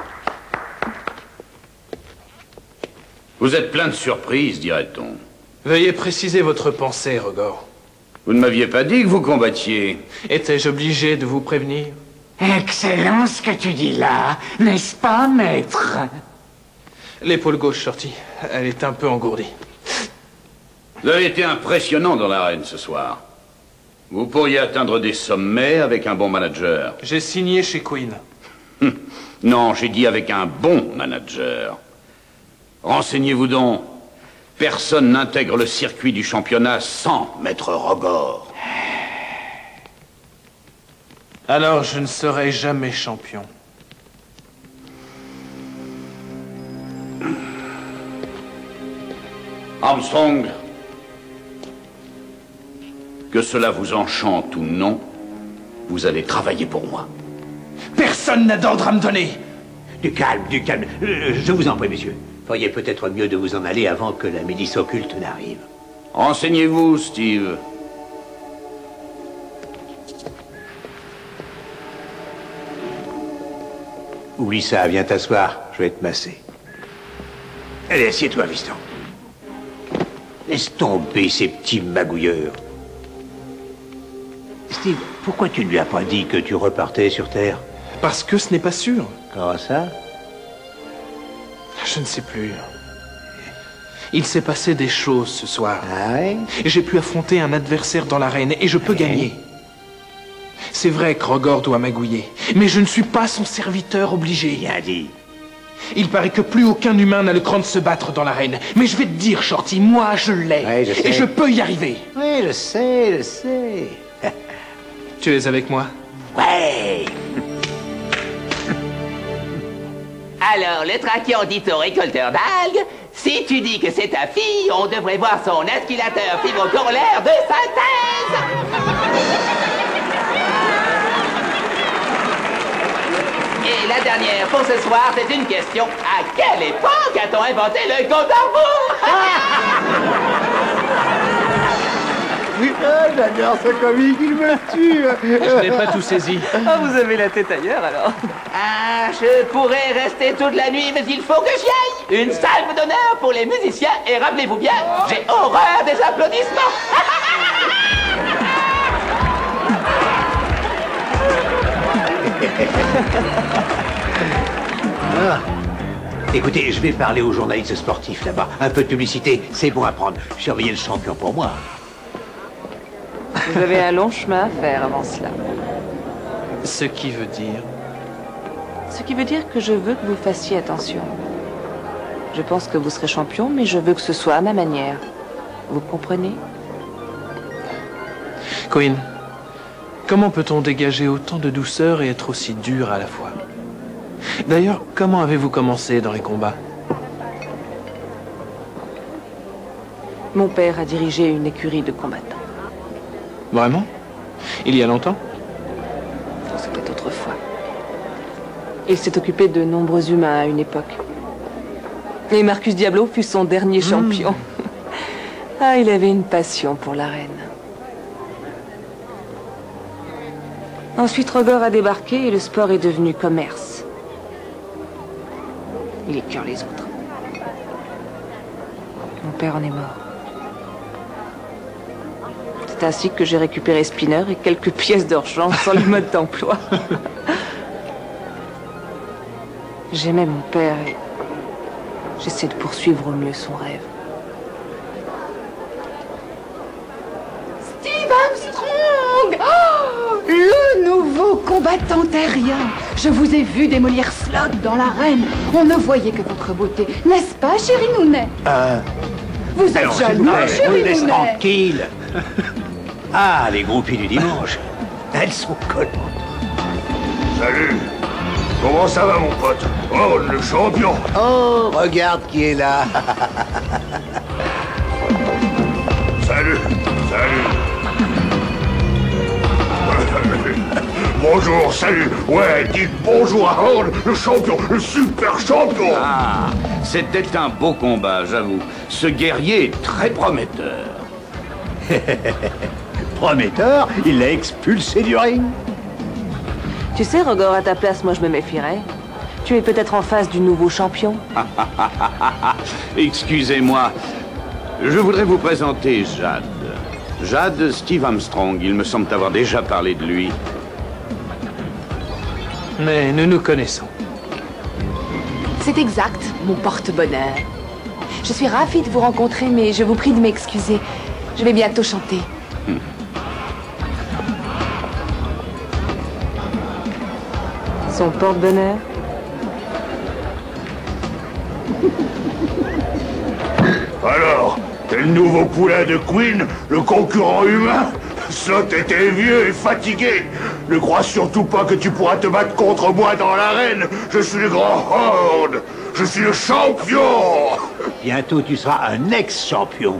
Vous êtes plein de surprises, dirait-on. Veuillez préciser votre pensée, Rogor. Vous ne m'aviez pas dit que vous combattiez. Étais-je obligé de vous prévenir? Excellent ce que tu dis là, n'est-ce pas, maître? L'épaule gauche, Shorty. Elle est un peu engourdie. Vous avez été impressionnant dans l'arène ce soir. Vous pourriez atteindre des sommets avec un bon manager. J'ai signé chez Queen. Non, j'ai dit avec un bon manager. Renseignez-vous donc. Personne n'intègre le circuit du championnat sans Maître Rogor. Alors je ne serai jamais champion. Armstrong, que cela vous enchante ou non, vous allez travailler pour moi. Personne n'a d'ordre à me donner. Du calme, du calme. Euh, je vous en prie, monsieur. Feriez peut-être mieux de vous en aller avant que la milice occulte n'arrive. Renseignez-vous, Steve. Oublie ça, viens t'asseoir, je vais te masser. Allez, assieds-toi, Viston. Laisse tomber ces petits magouilleurs. Steve, pourquoi tu ne lui as pas dit que tu repartais sur Terre? Parce que ce n'est pas sûr. Comment ça? Je ne sais plus. Il s'est passé des choses ce soir. Ah ouais? J'ai pu affronter un adversaire dans l'arène et je peux gagner. C'est vrai que Rogor doit magouiller, mais je ne suis pas son serviteur obligé. Bien dit. Il paraît que plus aucun humain n'a le cran de se battre dans l'arène. Mais je vais te dire, Shorty, moi je l'ai. Ouais, je sais. Et je peux y arriver. Oui, je sais, je sais. Tu es avec moi? Ouais. Alors, le traquant dit au récolteur d'algues, si tu dis que c'est ta fille, on devrait voir son aspirateur fibrocorollaire de synthèse. Et la dernière pour ce soir, c'est une question. À quelle époque a-t-on inventé le compte à rebours? J'adore ce comique, il me tue. Je n'ai pas tout saisi. Ah, vous avez la tête ailleurs, alors. Ah, je pourrais rester toute la nuit, mais il faut que j'y aille. Une salve d'honneur pour les musiciens, et rappelez-vous bien, j'ai horreur des applaudissements. Ah. Écoutez, je vais parler aux journalistes sportifs là-bas. Un peu de publicité, c'est bon à prendre. Surveillez le champion pour moi. Vous avez un long chemin à faire avant cela. Ce qui veut dire... Ce qui veut dire que je veux que vous fassiez attention. Je pense que vous serez champion, mais je veux que ce soit à ma manière. Vous comprenez? Queen, comment peut-on dégager autant de douceur et être aussi dur à la fois? D'ailleurs, comment avez-vous commencé dans les combats? Mon père a dirigé une écurie de combattants. Vraiment? Il y a longtemps? C'était autrefois. Il s'est occupé de nombreux humains à une époque. Et Marcus Diablo fut son dernier mmh. champion. Ah, il avait une passion pour l'arène. Ensuite, Rogor a débarqué et le sport est devenu commerce. Il écœure les autres. Mon père en est mort. C'est ainsi que j'ai récupéré Spinner et quelques pièces de rechange sur le mode d'emploi. J'aimais mon père et j'essaie de poursuivre au mieux son rêve. Steve Armstrong! Oh, le nouveau combattant terrien! Je vous ai vu démolir Slot dans l'arène. On ne voyait que votre beauté. N'est-ce pas, chéri Nounet? Euh... Vous êtes Alors, jaloux, chéri laisse Nounet? tranquille. Ah, les groupies du dimanche. Elles sont collantes. Salut. Comment ça va, mon pote? Oh, le champion. Oh, regarde qui est là. Salut. Salut. Bonjour, salut. Ouais, dites bonjour à Horn, le champion, le super champion. Ah, c'était un beau combat, j'avoue. Ce guerrier est très prometteur. prometteur, il l'a expulsé du ring. Tu sais, Rogor, à ta place, moi je me méfierais. Tu es peut-être en face du nouveau champion. Excusez-moi. Je voudrais vous présenter Jade. Jade Steve Armstrong. Il me semble avoir déjà parlé de lui. Mais nous nous connaissons. C'est exact, mon porte-bonheur. Je suis ravie de vous rencontrer, mais je vous prie de m'excuser. Je vais bientôt chanter. Hmm. Son porte-bonheur? Alors, t'es le nouveau poulain de Queen, le concurrent humain? Ça, t'étais vieux et fatigué. Ne crois surtout pas que tu pourras te battre contre moi dans l'arène. Je suis le grand Horde. Je suis le champion. Bientôt, tu seras un ex-champion.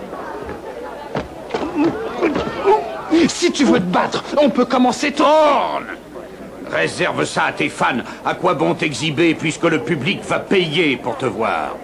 Si tu veux te battre, on peut commencer tôt. Thorne! Réserve ça à tes fans. À quoi bon t'exhiber puisque le public va payer pour te voir?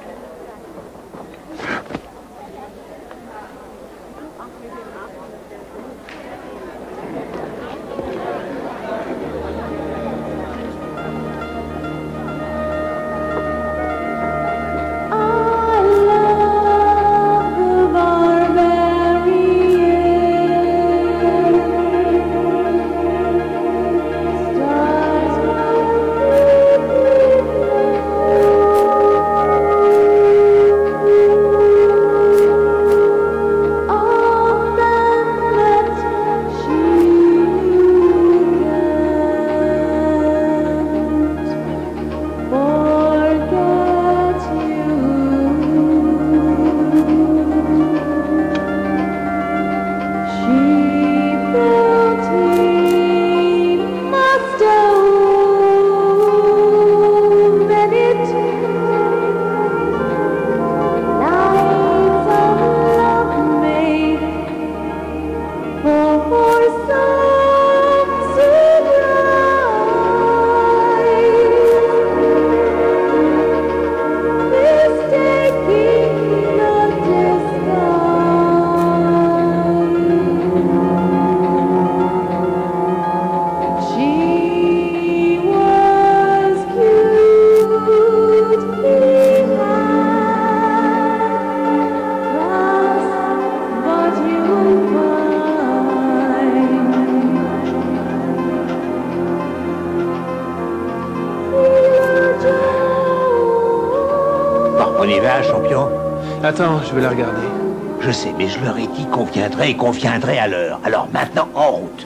On y va, champion? Attends, je vais la regarder. Je sais, mais je leur ai dit qu'on viendrait et qu'on viendrait à l'heure. Alors maintenant, en route.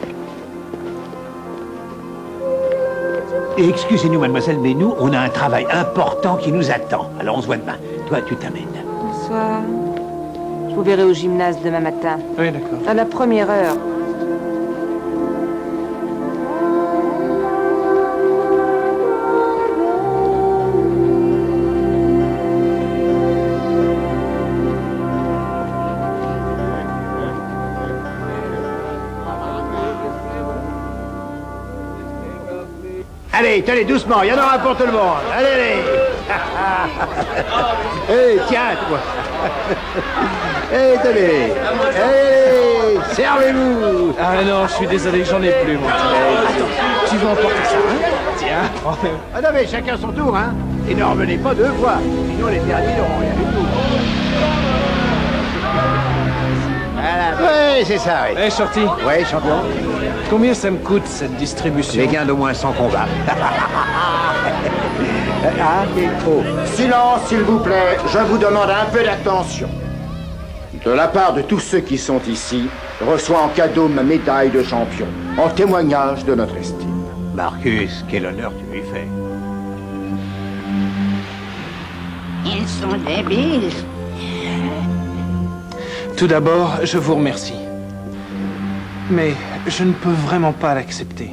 Et excusez-nous, mademoiselle, mais nous, on a un travail important qui nous attend. Alors on se voit demain. Toi, tu t'amènes. Bonsoir. Je vous verrai au gymnase demain matin. Oui, d'accord. À la première heure. Allez, tenez, doucement, il y en aura pour tout le monde. Allez, allez. Hé, tiens, toi. Hé, tenez. Hé, servez-vous. Ah non, je suis désolé, j'en ai plus, mon Attends, tu veux emporter ça, hein? Tiens. Ah non, mais chacun son tour, hein. Et ne revenez pas deux fois. Sinon, les derniers n'auront rien du tout. Voilà. Oui, c'est ça, oui. Hé, hey, Shorty. Oui, champion. Combien ça me coûte, cette distribution? Les gains d'au moins cent combats. Ah, oh. Silence, s'il vous plaît. Je vous demande un peu d'attention. De la part de tous ceux qui sont ici, reçois en cadeau ma médaille de champion, en témoignage de notre estime. Marcus, quel honneur tu lui fais. Ils sont débiles. Tout d'abord, je vous remercie. Mais je ne peux vraiment pas l'accepter.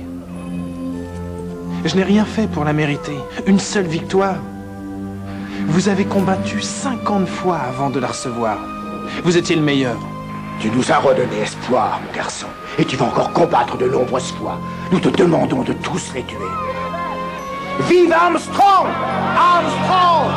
Je n'ai rien fait pour la mériter. Une seule victoire. Vous avez combattu cinquante fois avant de la recevoir. Vous étiez le meilleur. Tu nous as redonné espoir, mon garçon. Et tu vas encore combattre de nombreuses fois. Nous te demandons de tous les tuer. Vive Armstrong! Armstrong!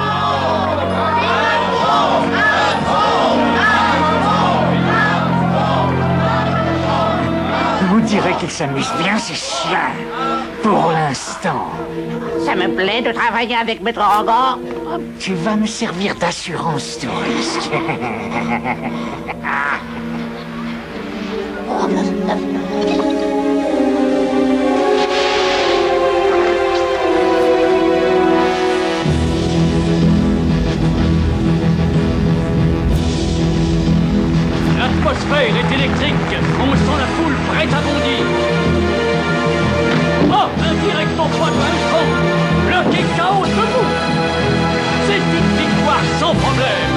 dirait qu'il s'amuse bien, ces chiens. Pour l'instant. Ça me plaît de travailler avec Maître Rogor. Tu vas me servir d'assurance tout risque. L'atmosphère est électrique. On sent la foule prête à bondir. Oh, un direct emploi de Armstrong. Le K O debout. C'est une victoire sans problème.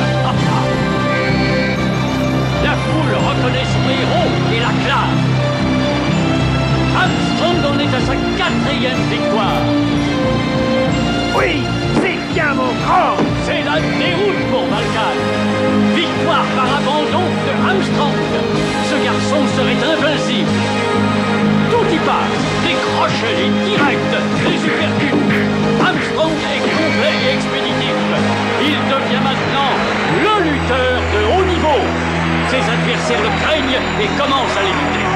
La foule reconnaît son héros et l'acclame. Armstrong en est à sa quatrième victoire. Oui, c'est bien mon grand. C'est la déroute pour Balkan. Victoire par abandon de Armstrong. Ce garçon serait invincible. Tout y passe. Les crochets, les directs, les uppercuts. Armstrong est complet et expéditif. Il devient maintenant le lutteur de haut niveau. Ses adversaires le craignent et commencent à l'éviter.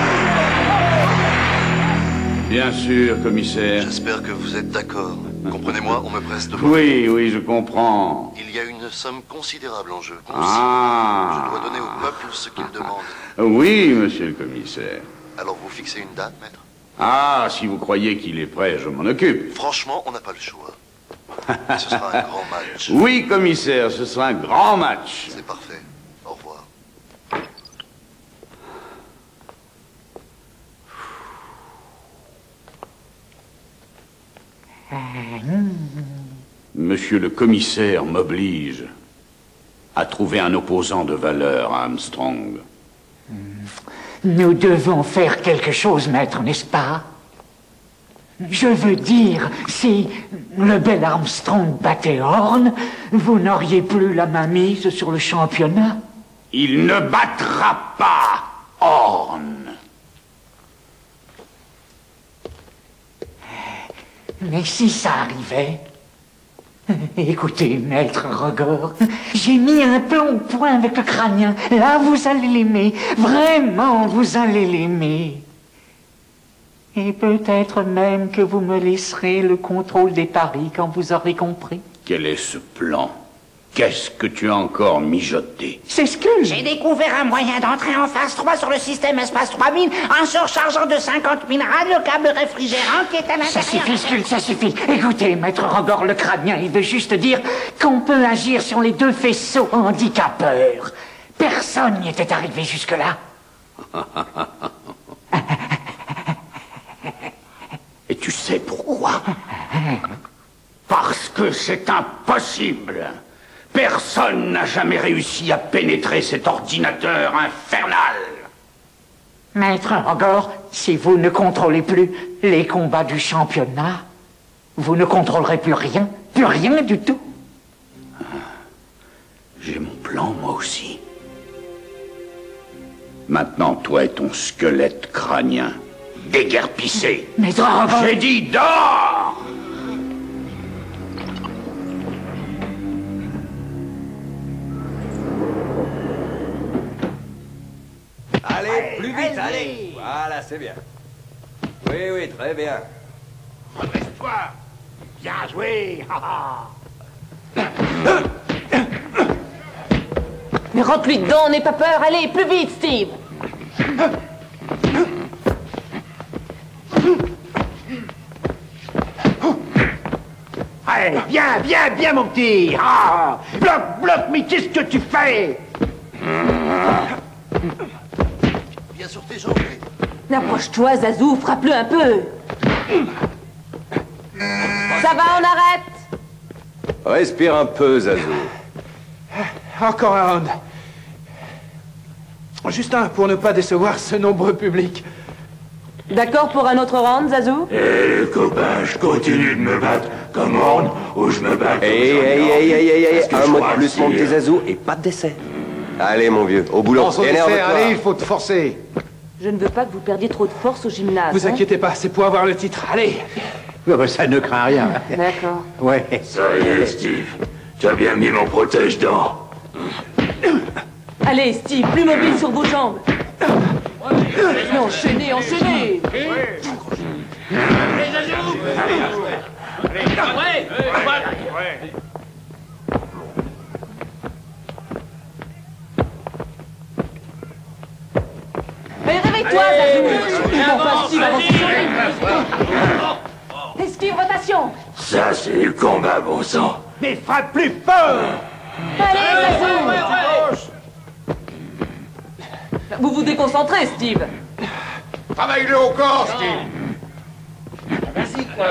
Bien sûr, commissaire. J'espère que vous êtes d'accord. Comprenez-moi, on me presse de vous. Oui, oui, je comprends. Il y a une somme considérable en jeu. Ah. Je dois donner au peuple ce qu'il demande. Oui, monsieur le commissaire. Alors vous fixez une date, maître? Ah, si vous croyez qu'il est prêt, je m'en occupe. Franchement, on n'a pas le choix. Ce sera un grand match. Oui, commissaire, ce sera un grand match. C'est parfait. Au revoir. Monsieur le commissaire m'oblige à trouver un opposant de valeur à Armstrong. Nous devons faire quelque chose, maître, n'est-ce pas? Je veux dire, si le bel Armstrong battait Horn, vous n'auriez plus la main mise sur le championnat. Il ne battra pas Horn. Mais si ça arrivait... Écoutez, maître Rogor, j'ai mis un plan au point avec le crânien. Là, vous allez l'aimer. Vraiment, vous allez l'aimer. Et peut-être même que vous me laisserez le contrôle des paris quand vous aurez compris. Quel est ce plan? Qu'est-ce que tu as encore mijoté? C'est ce que... J'ai découvert un moyen d'entrer en phase trois sur le système Espace trois mille en surchargeant de cinquante mille radiocâbles réfrigérants qui est à l'intérieur. Ça suffit, Skull, ça suffit. Écoutez, maître Rogor, le crânien, il veut juste dire qu'on peut agir sur les deux faisceaux handicapeurs. Personne n'y était arrivé jusque-là. Et tu sais pourquoi? Parce que c'est impossible. Personne n'a jamais réussi à pénétrer cet ordinateur infernal. Maître Rogor, si vous ne contrôlez plus les combats du championnat, vous ne contrôlerez plus rien, plus rien du tout. J'ai mon plan, moi aussi. Maintenant, toi et ton squelette crânien, déguerpissé. Maître Rogor... J'ai dit dors! Allez, plus vite, allez. Voilà, c'est bien. Oui, oui, très bien. Redresse-toi. Bien joué. Mais rentre-lui dedans, n'aie pas peur. Allez, plus vite, Steve. Allez, bien, bien, bien, mon petit. Ah, bloc, bloc, mais qu'est-ce que tu fais? Bien sur tes jambes. Approche-toi, Zazou, frappe-le un peu. Ça va, on arrête? Respire un peu, Zazou. Encore un round. Juste un pour ne pas décevoir ce nombreux public. D'accord pour un autre round, Zazou? Eh, les copains, je continue de me battre comme Horn ou je me bats comme Hey, Junior. hey, hey, hey, hey, hey, Parce que un je mot crois de plus, que mon si, petit euh, Zazou, et pas de décès. Allez, mon vieux, au boulot. Pense au Énerve-toi. dessert, allez, il faut te forcer. Je ne veux pas que vous perdiez trop de force au gymnase. Vous hein. inquiétez pas, c'est pour avoir le titre. Allez. Ouais, bah, ça ne craint rien. D'accord. Ouais. Ça y est, Steve. Tu as bien mis mon protège-dents. Allez, Steve, plus mobile sur vos jambes. Mais enchaînez, enchaînez. Mais réveille-toi, Zazu. Ils vont pas Steve avant de se sauver. Esquive, rotation. Ça, c'est du combat, bon sang. Mais frappe plus fort. Allez, Zazu. Vous vous déconcentrez, Steve. Travaille-le au corps, Steve. Vas-y, quoi.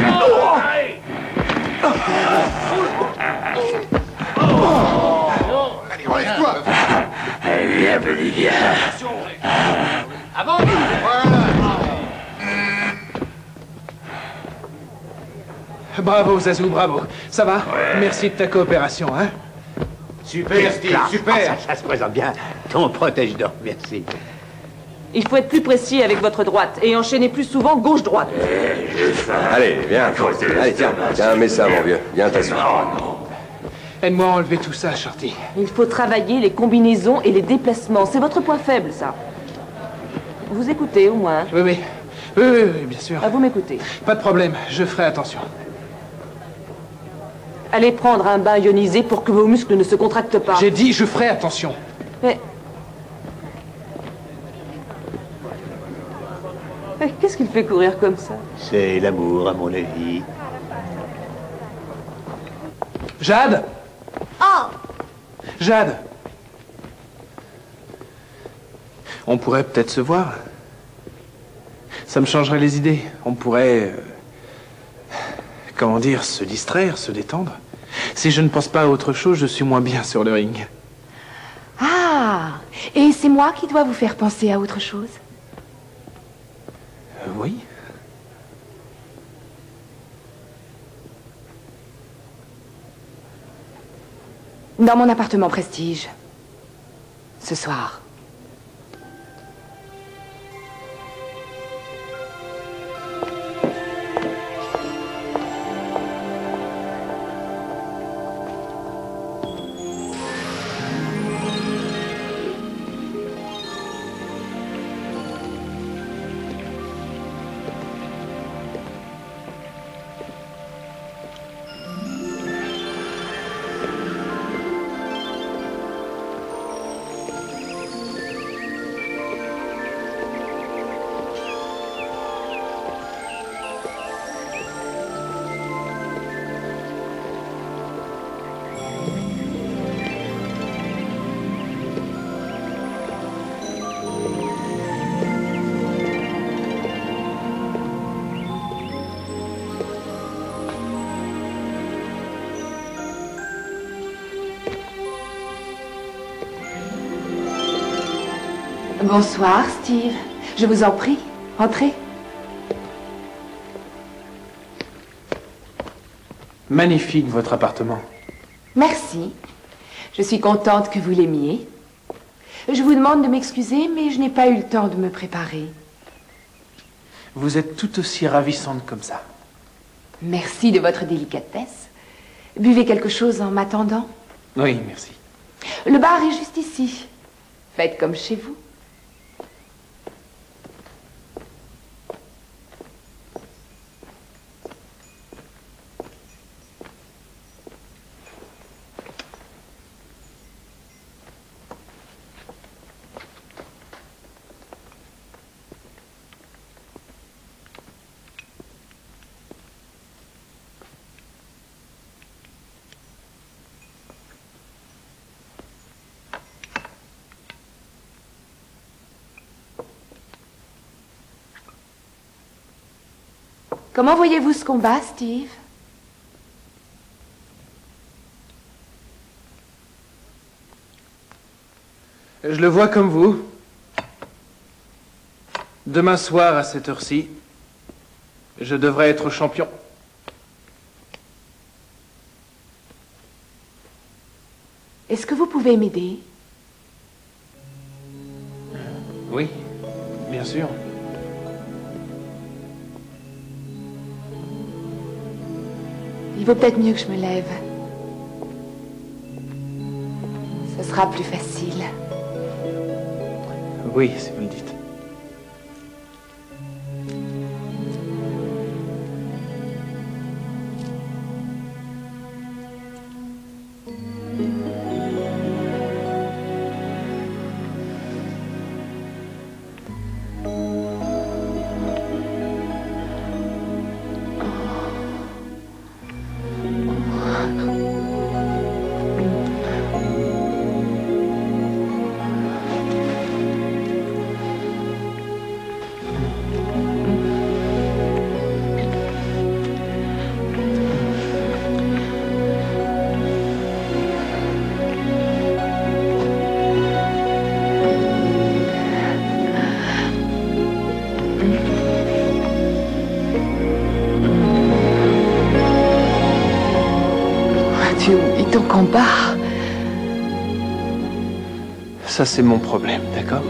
Allez, relève-toi. Allez, viens, petit gars. Avant. Bravo, Zazu, bravo. Ça va? Merci de ta coopération, hein? Super, Steve, super. Ah, ça, ça se présente bien. Ton protège d'or, merci. Il faut être plus précis avec votre droite et enchaîner plus souvent gauche-droite. Allez, viens. Allez, tiens. Tiens, mets ça, mon vieux. Viens t'asseoir. Aide-moi à enlever tout ça, Shorty. Il faut travailler les combinaisons et les déplacements. C'est votre point faible, ça. Vous écoutez, au moins. Oui, oui. Oui, oui, oui, bien sûr. Ah, vous m'écoutez. Pas de problème, je ferai attention. Allez prendre un bain ionisé pour que vos muscles ne se contractent pas. J'ai dit, je ferai attention. Mais... Mais qu'est-ce qu'il fait courir comme ça? C'est l'amour, à mon avis. Jade! Oh! Jade! On pourrait peut-être se voir. Ça me changerait les idées. On pourrait... euh, comment dire, se distraire, se détendre. Si je ne pense pas à autre chose, je suis moins bien sur le ring. Ah! Et c'est moi qui dois vous faire penser à autre chose? Euh, oui. Dans mon appartement Prestige. Ce soir. Bonsoir, Steve. Je vous en prie, entrez. Magnifique, votre appartement. Merci. Je suis contente que vous l'aimiez. Je vous demande de m'excuser, mais je n'ai pas eu le temps de me préparer. Vous êtes tout aussi ravissante comme ça. Merci de votre délicatesse. Buvez quelque chose en m'attendant. Oui, merci. Le bar est juste ici. Faites comme chez vous. Comment voyez-vous ce combat, Steve? Je le vois comme vous. Demain soir, à cette heure-ci, je devrais être champion. Est-ce que vous pouvez m'aider? Oui, bien sûr. Il vaut peut-être mieux que je me lève. Ce sera plus facile. Oui, si vous le dites. Tu oublies ton combat. Ça, c'est mon problème, d'accord?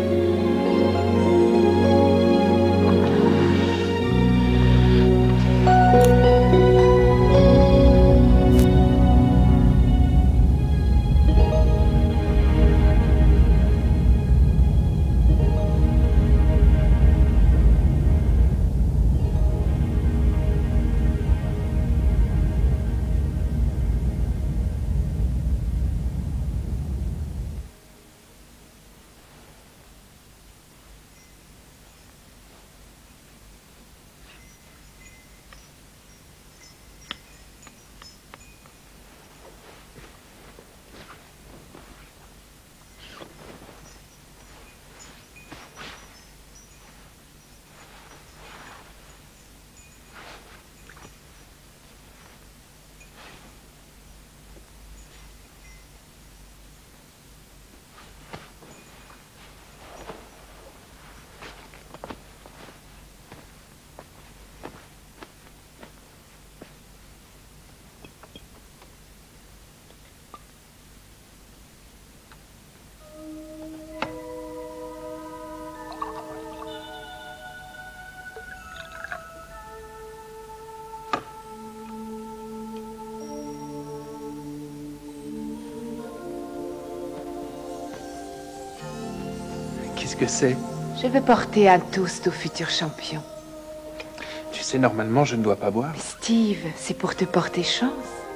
Qu'est-ce que c'est? Je veux porter un toast au futur champion. Tu sais, normalement, je ne dois pas boire. Steve, c'est pour te porter chance.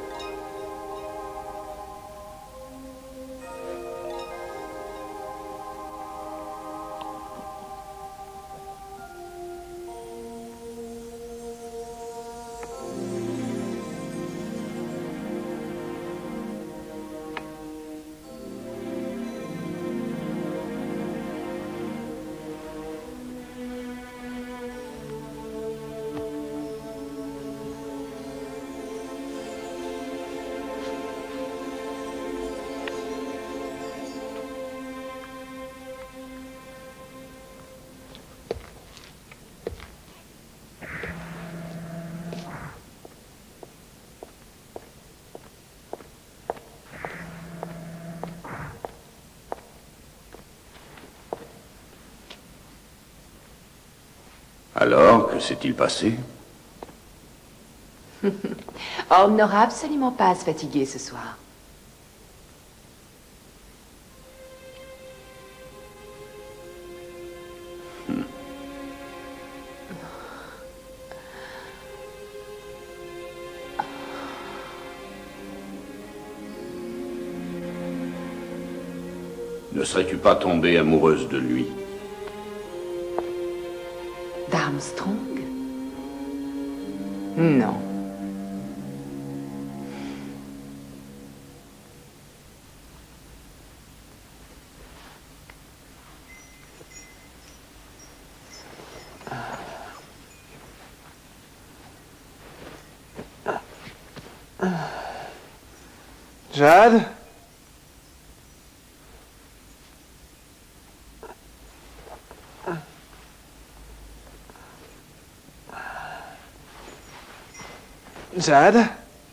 Alors, que s'est-il passé? On n'aura absolument pas à se fatiguer ce soir. Hmm. Ne serais-tu pas tombée amoureuse de lui? D'Armstrong? Non. Jade? Jade?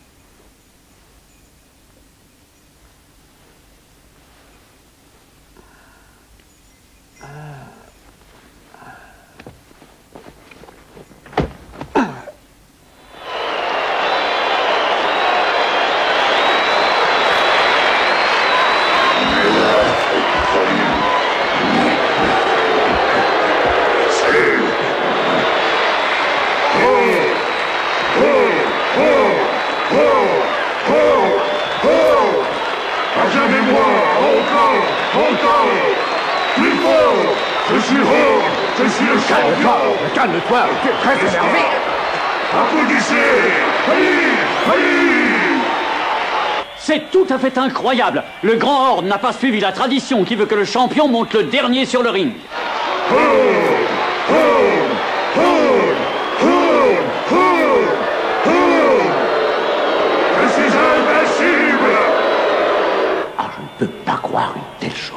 Calme-toi, tu es très énervé. Applaudissez! Allez! Allez! C'est tout à fait incroyable. Le grand Horde n'a pas suivi la tradition qui veut que le champion monte le dernier sur le ring. Oh! Oh! Oh! Oh! Oh! Oh! Je suis invincible! Ah, je ne peux pas croire une telle chose.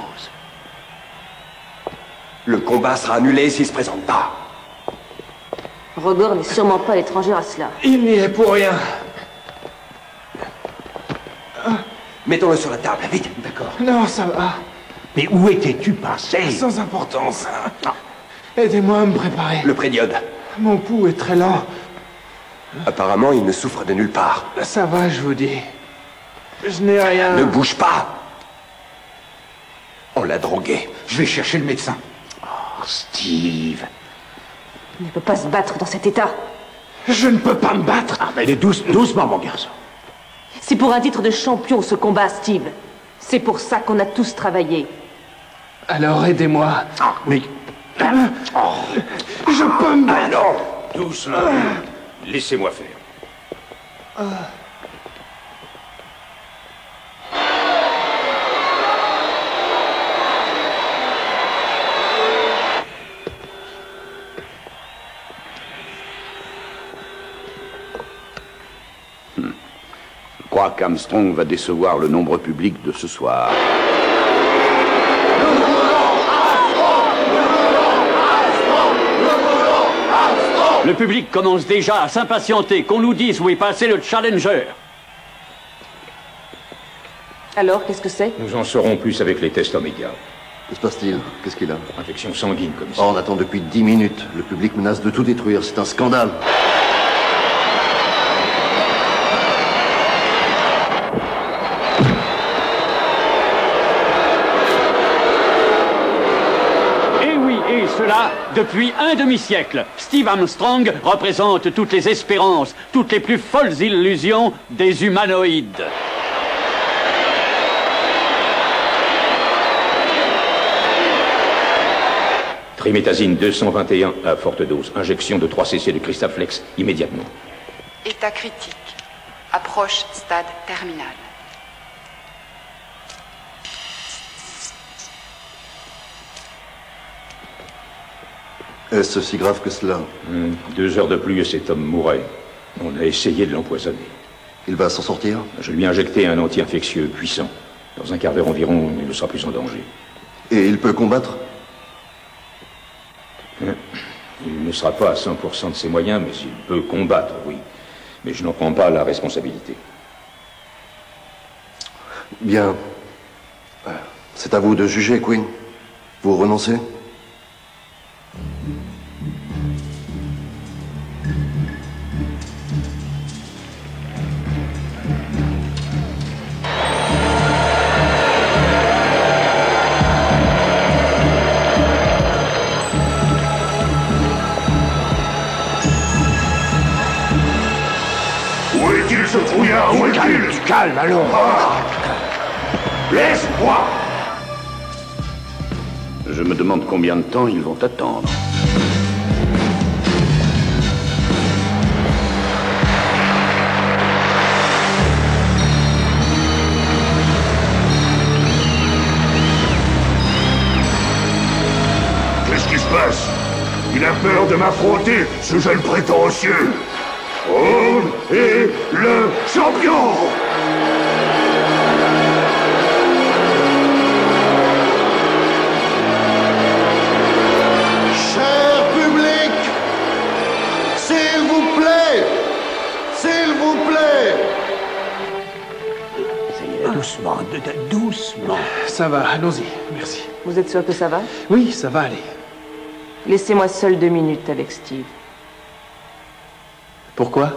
Le combat sera annulé s'il se présente pas. Rogor n'est sûrement pas l'étranger à cela. Il n'y est pour rien. Mettons-le sur la table, vite. D'accord. Non, ça va. Mais où étais-tu passé? Sans importance. Aidez-moi à me préparer. Le prédiode. Mon pouls est très lent. Apparemment, il ne souffre de nulle part. Ça va, je vous dis. Je n'ai rien... Ne bouge pas. On l'a drogué. Je vais chercher le médecin. Oh, Steve. Il ne peut pas se battre dans cet état. Je ne peux pas me battre. Ah, mais douce, doucement, mon garçon. C'est pour un titre de champion ce combat, Steve. C'est pour ça qu'on a tous travaillé. Alors aidez-moi. Ah, mais... Oh. Je peux me battre. Alors, doucement. Laissez-moi faire. Ah. Hmm. Je crois qu'Armstrong va décevoir le nombre public de ce soir. Le public commence déjà à s'impatienter qu'on nous dise où est passé le Challenger. Alors, qu'est-ce que c'est? Nous en saurons plus avec les tests Oméga. Que se passe-t-il? Qu'est-ce qu'il a? Infection sanguine, comme ça. Oh, on attend depuis dix minutes. Le public menace de tout détruire. C'est un scandale. Et cela depuis un demi-siècle. Steve Armstrong représente toutes les espérances, toutes les plus folles illusions des humanoïdes. Triméthazine deux cent vingt et un à forte dose. Injection de trois cc de Crystaflex immédiatement. État critique. Approche stade terminal. Est-ce si grave que cela? Hum, deux heures de plus et cet homme mourrait. On a essayé de l'empoisonner. Il va s'en sortir? Je lui ai injecté un anti-infectieux puissant. Dans un quart d'heure environ, il ne sera plus en danger. Et il peut combattre? Hum, Il ne sera pas à cent pour cent de ses moyens, mais il peut combattre, oui. Mais je n'en prends pas la responsabilité. Bien. C'est à vous de juger, Quinn. Vous renoncez? Où est-il ce trouillard? Où est-il? Tu calmes alors. Ah. Laisse-moi. Je me demande combien de temps ils vont attendre. Qu'est-ce qui se passe? Il a peur de m'affronter, ce jeune prétentieux. On est le champion! Cher public, s'il vous plaît, s'il vous plaît. Ça y est, doucement, de, de- doucement. Ça va, allons-y, merci. Vous êtes sûr que ça va? Oui, ça va aller. Laissez-moi seul deux minutes avec Steve. Pourquoi?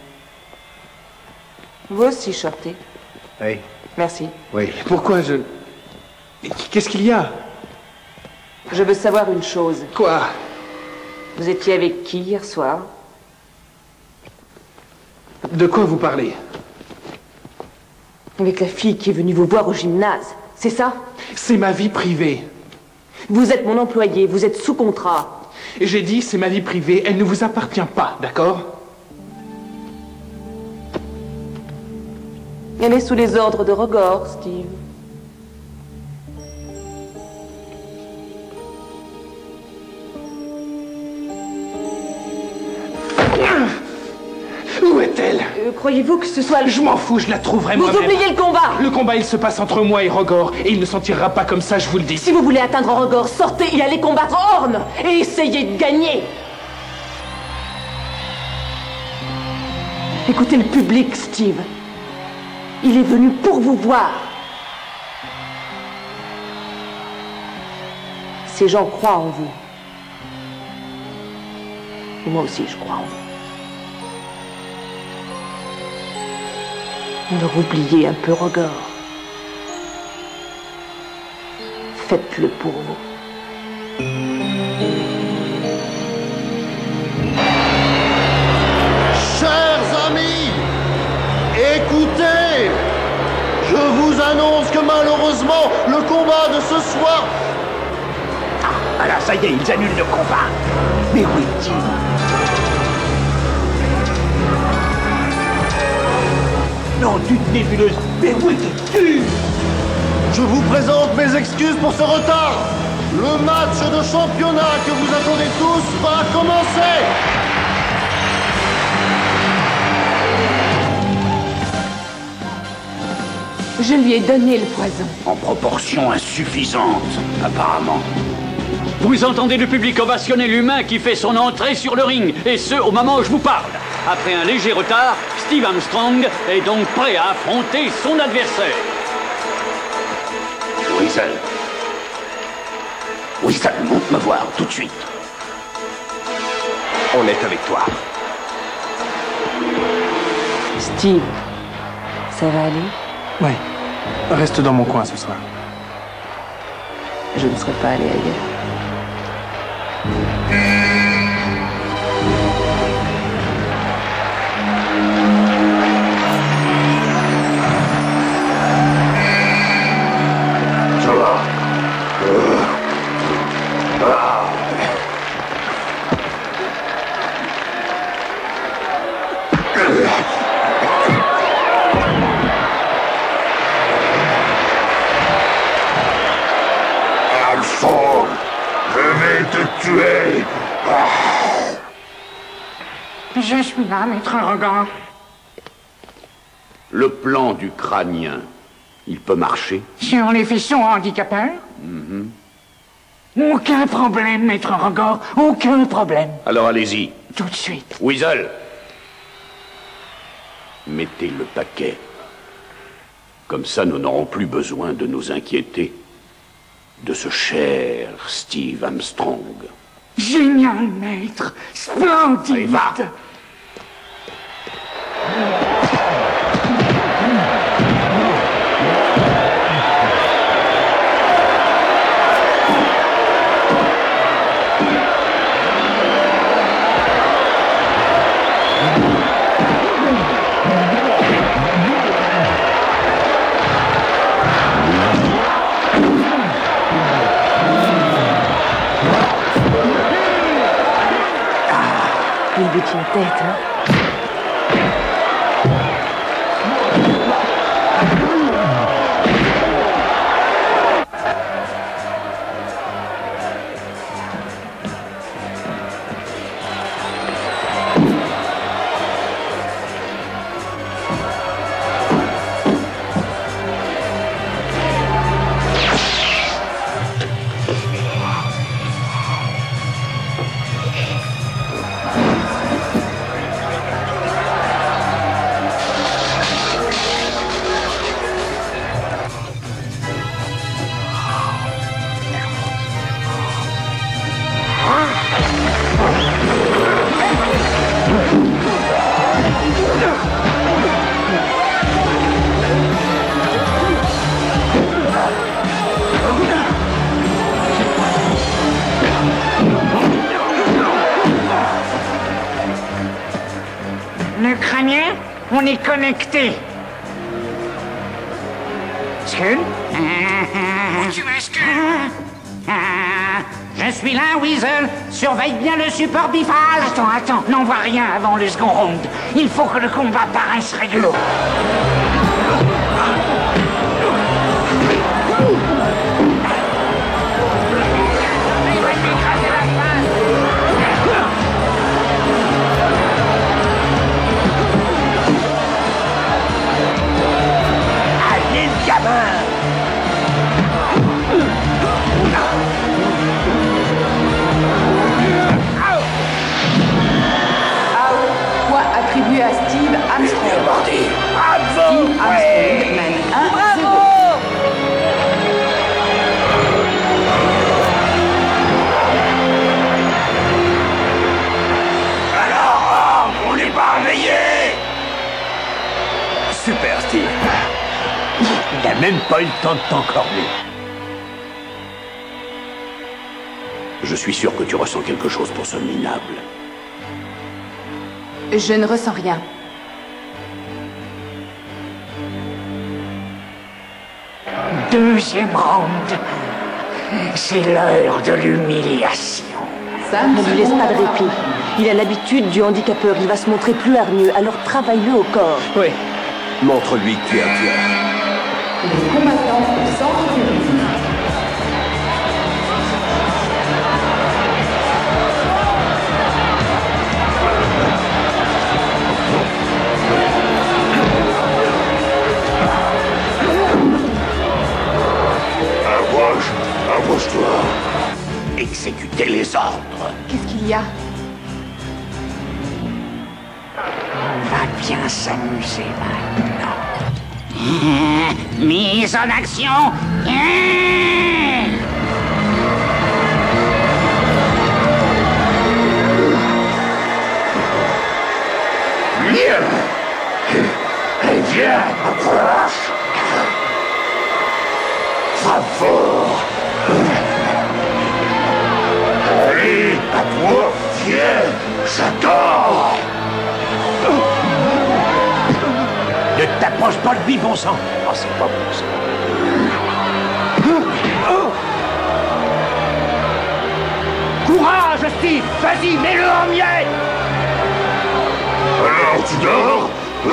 Vous aussi, Shorty. Oui. Merci. Oui. Pourquoi je... Qu'est-ce qu'il y a? Je veux savoir une chose. Quoi? Vous étiez avec qui hier soir? De quoi vous parlez? Avec la fille qui est venue vous voir au gymnase. C'est ça? C'est ma vie privée. Vous êtes mon employé, vous êtes sous contrat. J'ai dit, c'est ma vie privée, elle ne vous appartient pas, d'accord? Elle est sous les ordres de Rogor, Steve. Où est-elle? Euh, Croyez-vous que ce soit... le- Je m'en fous, je la trouverai Vous moi-même. oubliez le combat! Le combat, il se passe entre moi et Rogor, et il ne s'en tirera pas comme ça, je vous le dis. Si vous voulez atteindre Rogor, sortez et allez combattre Horn! Et essayez de gagner! Écoutez le public, Steve. Il est venu pour vous voir. Ces gens croient en vous. Et moi aussi, je crois en vous. Alors oubliez un peu Rogor. Faites-le pour vous. Chers amis, écoutez, je vous annonce que malheureusement, le combat de ce soir... Ah, alors ça y est, ils annulent le combat. Mais où est-il? Non, d'une nébuleuse, mais où es-tu? Je vous présente mes excuses pour ce retard. Le match de championnat que vous attendez tous va commencer. Je lui ai donné le poison. En proportion insuffisante, apparemment. Vous entendez le public ovationner l'humain qui fait son entrée sur le ring, et ce, au moment où je vous parle. Après un léger retard, Steve Armstrong est donc prêt à affronter son adversaire. Weasel. Weasel, monte me voir, tout de suite. On est avec toi. Steve, ça va aller? Oui. Reste dans mon coin ce soir. Je ne serais pas allé ailleurs. Ça va. Euh. Ah. Armstrong, je vais te tuer. Ah. Je suis là, maître Rogor. Le plan du crânien, il peut marcher? Sur les faisceaux handicapeurs? Mm-hmm. Aucun problème, maître Rogor. Aucun problème. Alors allez-y. Tout de suite. Weasel, mettez le paquet. Comme ça, nous n'aurons plus besoin de nous inquiéter de ce cher Steve Armstrong. Génial, maître. Splendide. Allez, va. Il bute une tête, hein? Le crânien, on est connecté. Skull? Tu es Skull? Je suis là, Weasel. Surveille bien le support biphase. Attends, attends, n'envoie rien avant le second round. Il faut que le combat paraisse réglo. Allez, le gamin! Point attribué à Steve Armstrong. Steve Armstrong mène un à zéro. Super, Steve. Il n'a même pas eu le temps de t'encorner. Je suis sûr que tu ressens quelque chose pour ce minable. Je ne ressens rien. Deuxième round. C'est l'heure de l'humiliation. Ne lui laisse pas de répit. Il a l'habitude du handicapeur. Il va se montrer plus hargneux. Alors travaille-le au corps. Oui. Montre-lui que tu es un tueur. Les combattants au centre du ring. Approche, approche-toi. Exécutez les ordres. Qu'est-ce qu'il y a? On va bien s'amuser maintenant. Mise en action. Viens. Viens, approche. Frappe fort. Allez, à toi, viens, j'attends. Ne t'approche pas de lui, bon sang. Oh, c'est pas bon ça. Courage, Steve. Vas-y, mets-le en miettes. Alors, tu dors?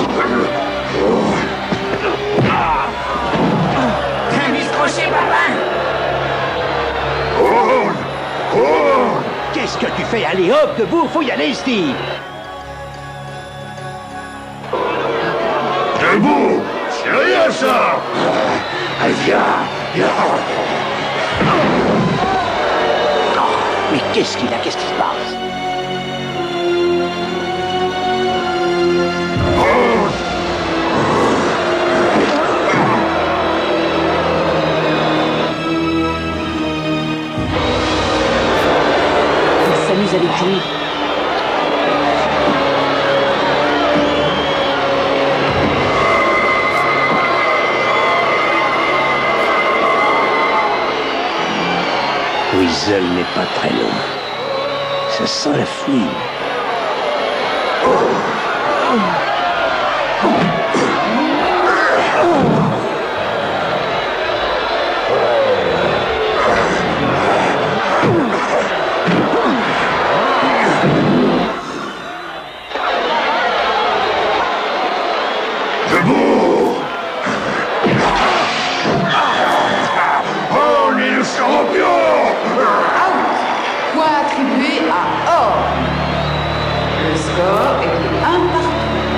Un biscrochet, Babin. Oh! Oh! Qu'est-ce que tu fais? Allez, hop, debout, faut y aller, Steve. Debout! C'est rien, ça! Allez, viens! Viens! Oh, mais qu'est-ce qu'il a? Qu'est-ce qui se passe? Il s'amuse avec lui. Weasel n'est pas très loin. Ça sent la fouine. Debout! On est le champion! Point attribué à Or. Le score est de un partout.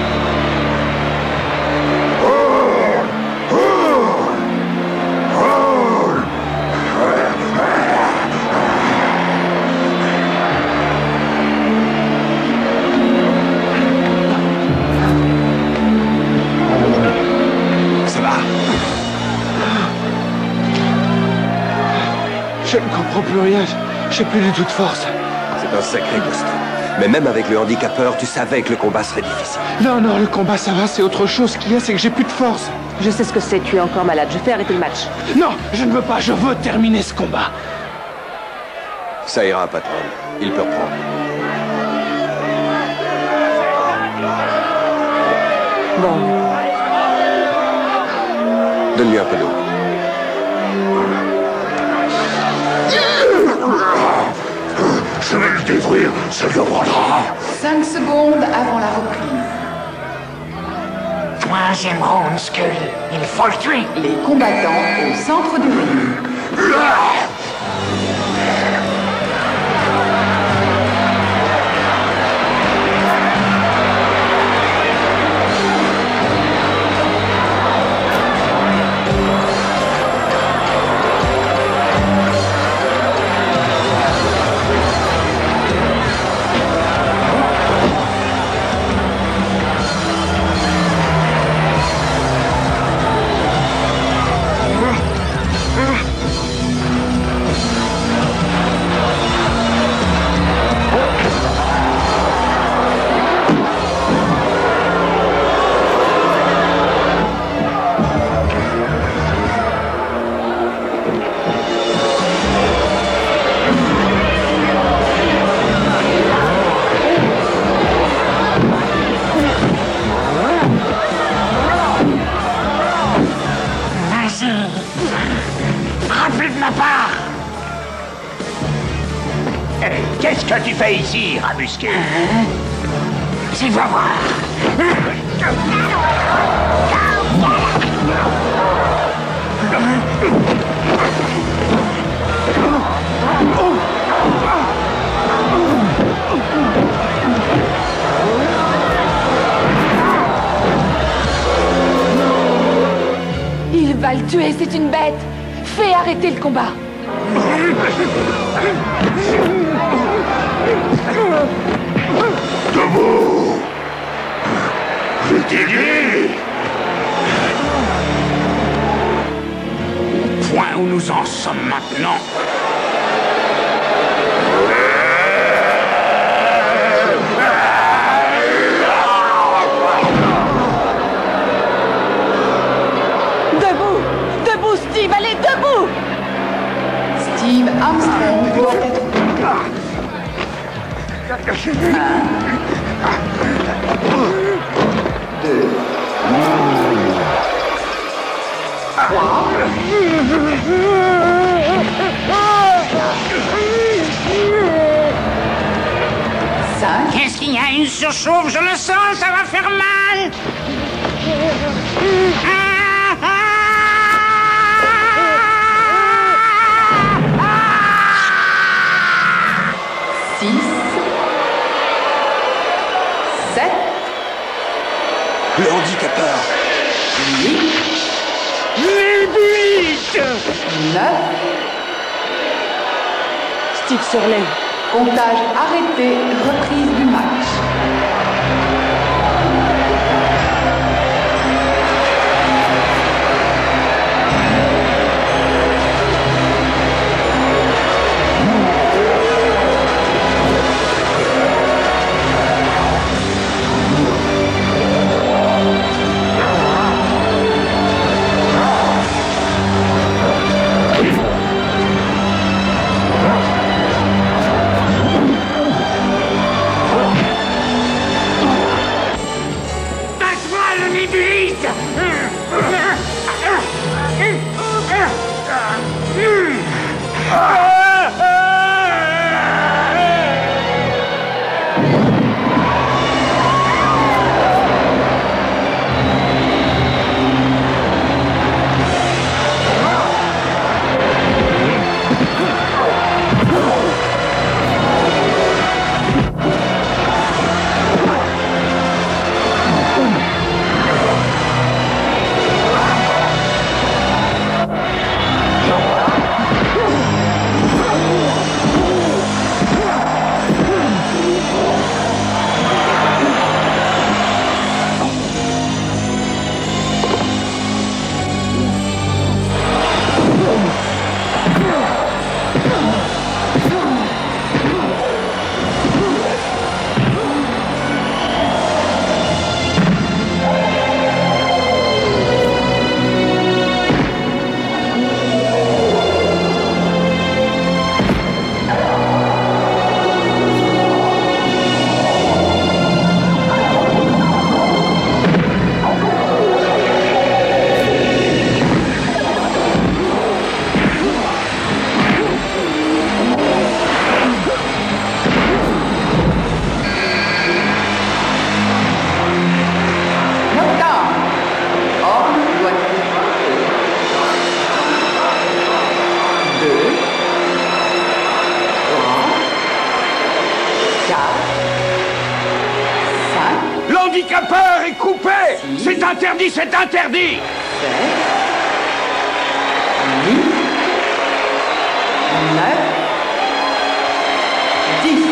Ça va. Je ne comprends plus rien. J'ai plus du tout de force. C'est un sacré boost. Mais même avec le handicapeur, tu savais que le combat serait difficile. Non, non, le combat, ça va, c'est autre chose. Ce qu'il y a, c'est que j'ai plus de force. Je sais ce que c'est. Tu es encore malade. Je fais arrêter le match. Non, je ne veux pas. Je veux terminer ce combat. Ça ira, patron. Il peut reprendre. Bon. Donne-lui un peu d'eau. Je vais le détruire, ça lui prendra. Cinq secondes avant la reprise. Troisième round, Skull. Il faut le tuer. Les combattants au centre du ring. Qu'est-ce que tu fais ici, rabusqué? Tu vas voir. Il va le tuer, c'est une bête. Fais arrêter le combat. Debout! Je t'ai dit! Au point où nous en sommes maintenant. Debout! Debout, Steve, allez, debout! Steve Armstrong doit être... Deux. Trois. Cinq. Qu'est-ce qu'il y a? Une surchauffe, je le sens, ça va faire mal. Ah, ah. Six. Sept. Le handicapeur. Huit. Huit. Neuf. Steve se relève. Comptage arrêté, reprise du match. L'handicapeur est coupé! C'est interdit, c'est interdit! huit, neuf, dix.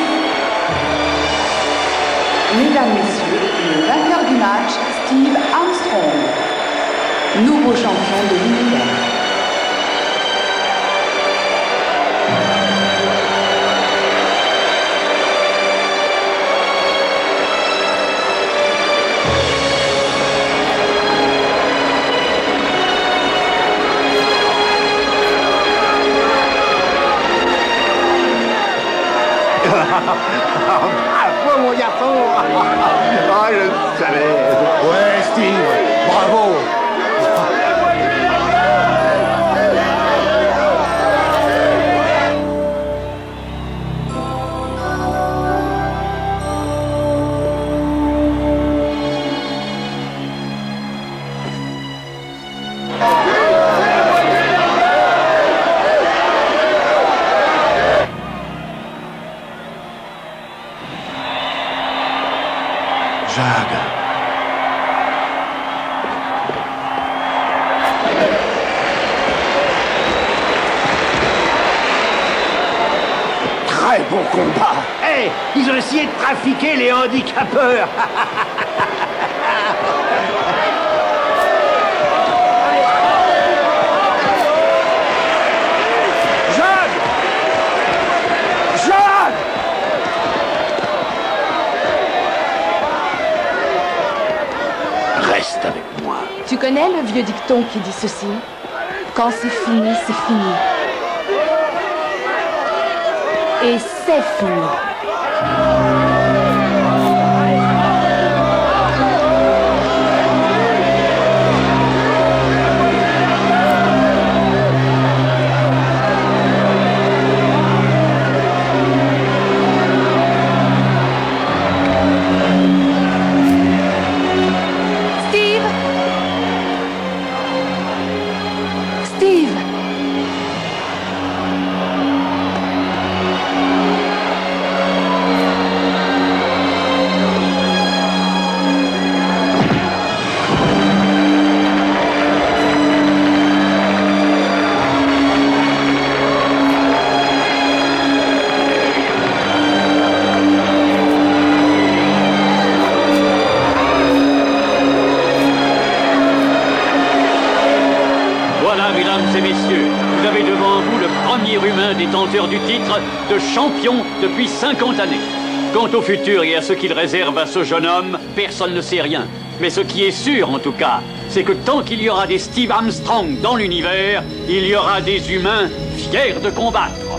Mesdames, Messieurs, le vainqueur du match, Steve Armstrong, nouveau champion de l'univers. Bravo, mon garçon. Ah, je le savais. Ouais, Steve, bravo. très bon combat. Hé, hey, ils ont essayé de trafiquer les handicapeurs. Jacques Jacques Reste avec moi. Tu connais le vieux dicton qui dit ceci? Quand c'est fini, c'est fini. Et c'est fini. Steve Steve! Voilà, mesdames et messieurs, vous avez devant vous le premier humain détenteur du titre de champion depuis cinquante années. Quant au futur et à ce qu'il réserve à ce jeune homme, personne ne sait rien. Mais ce qui est sûr, en tout cas, c'est que tant qu'il y aura des Steve Armstrong dans l'univers, il y aura des humains fiers de combattre.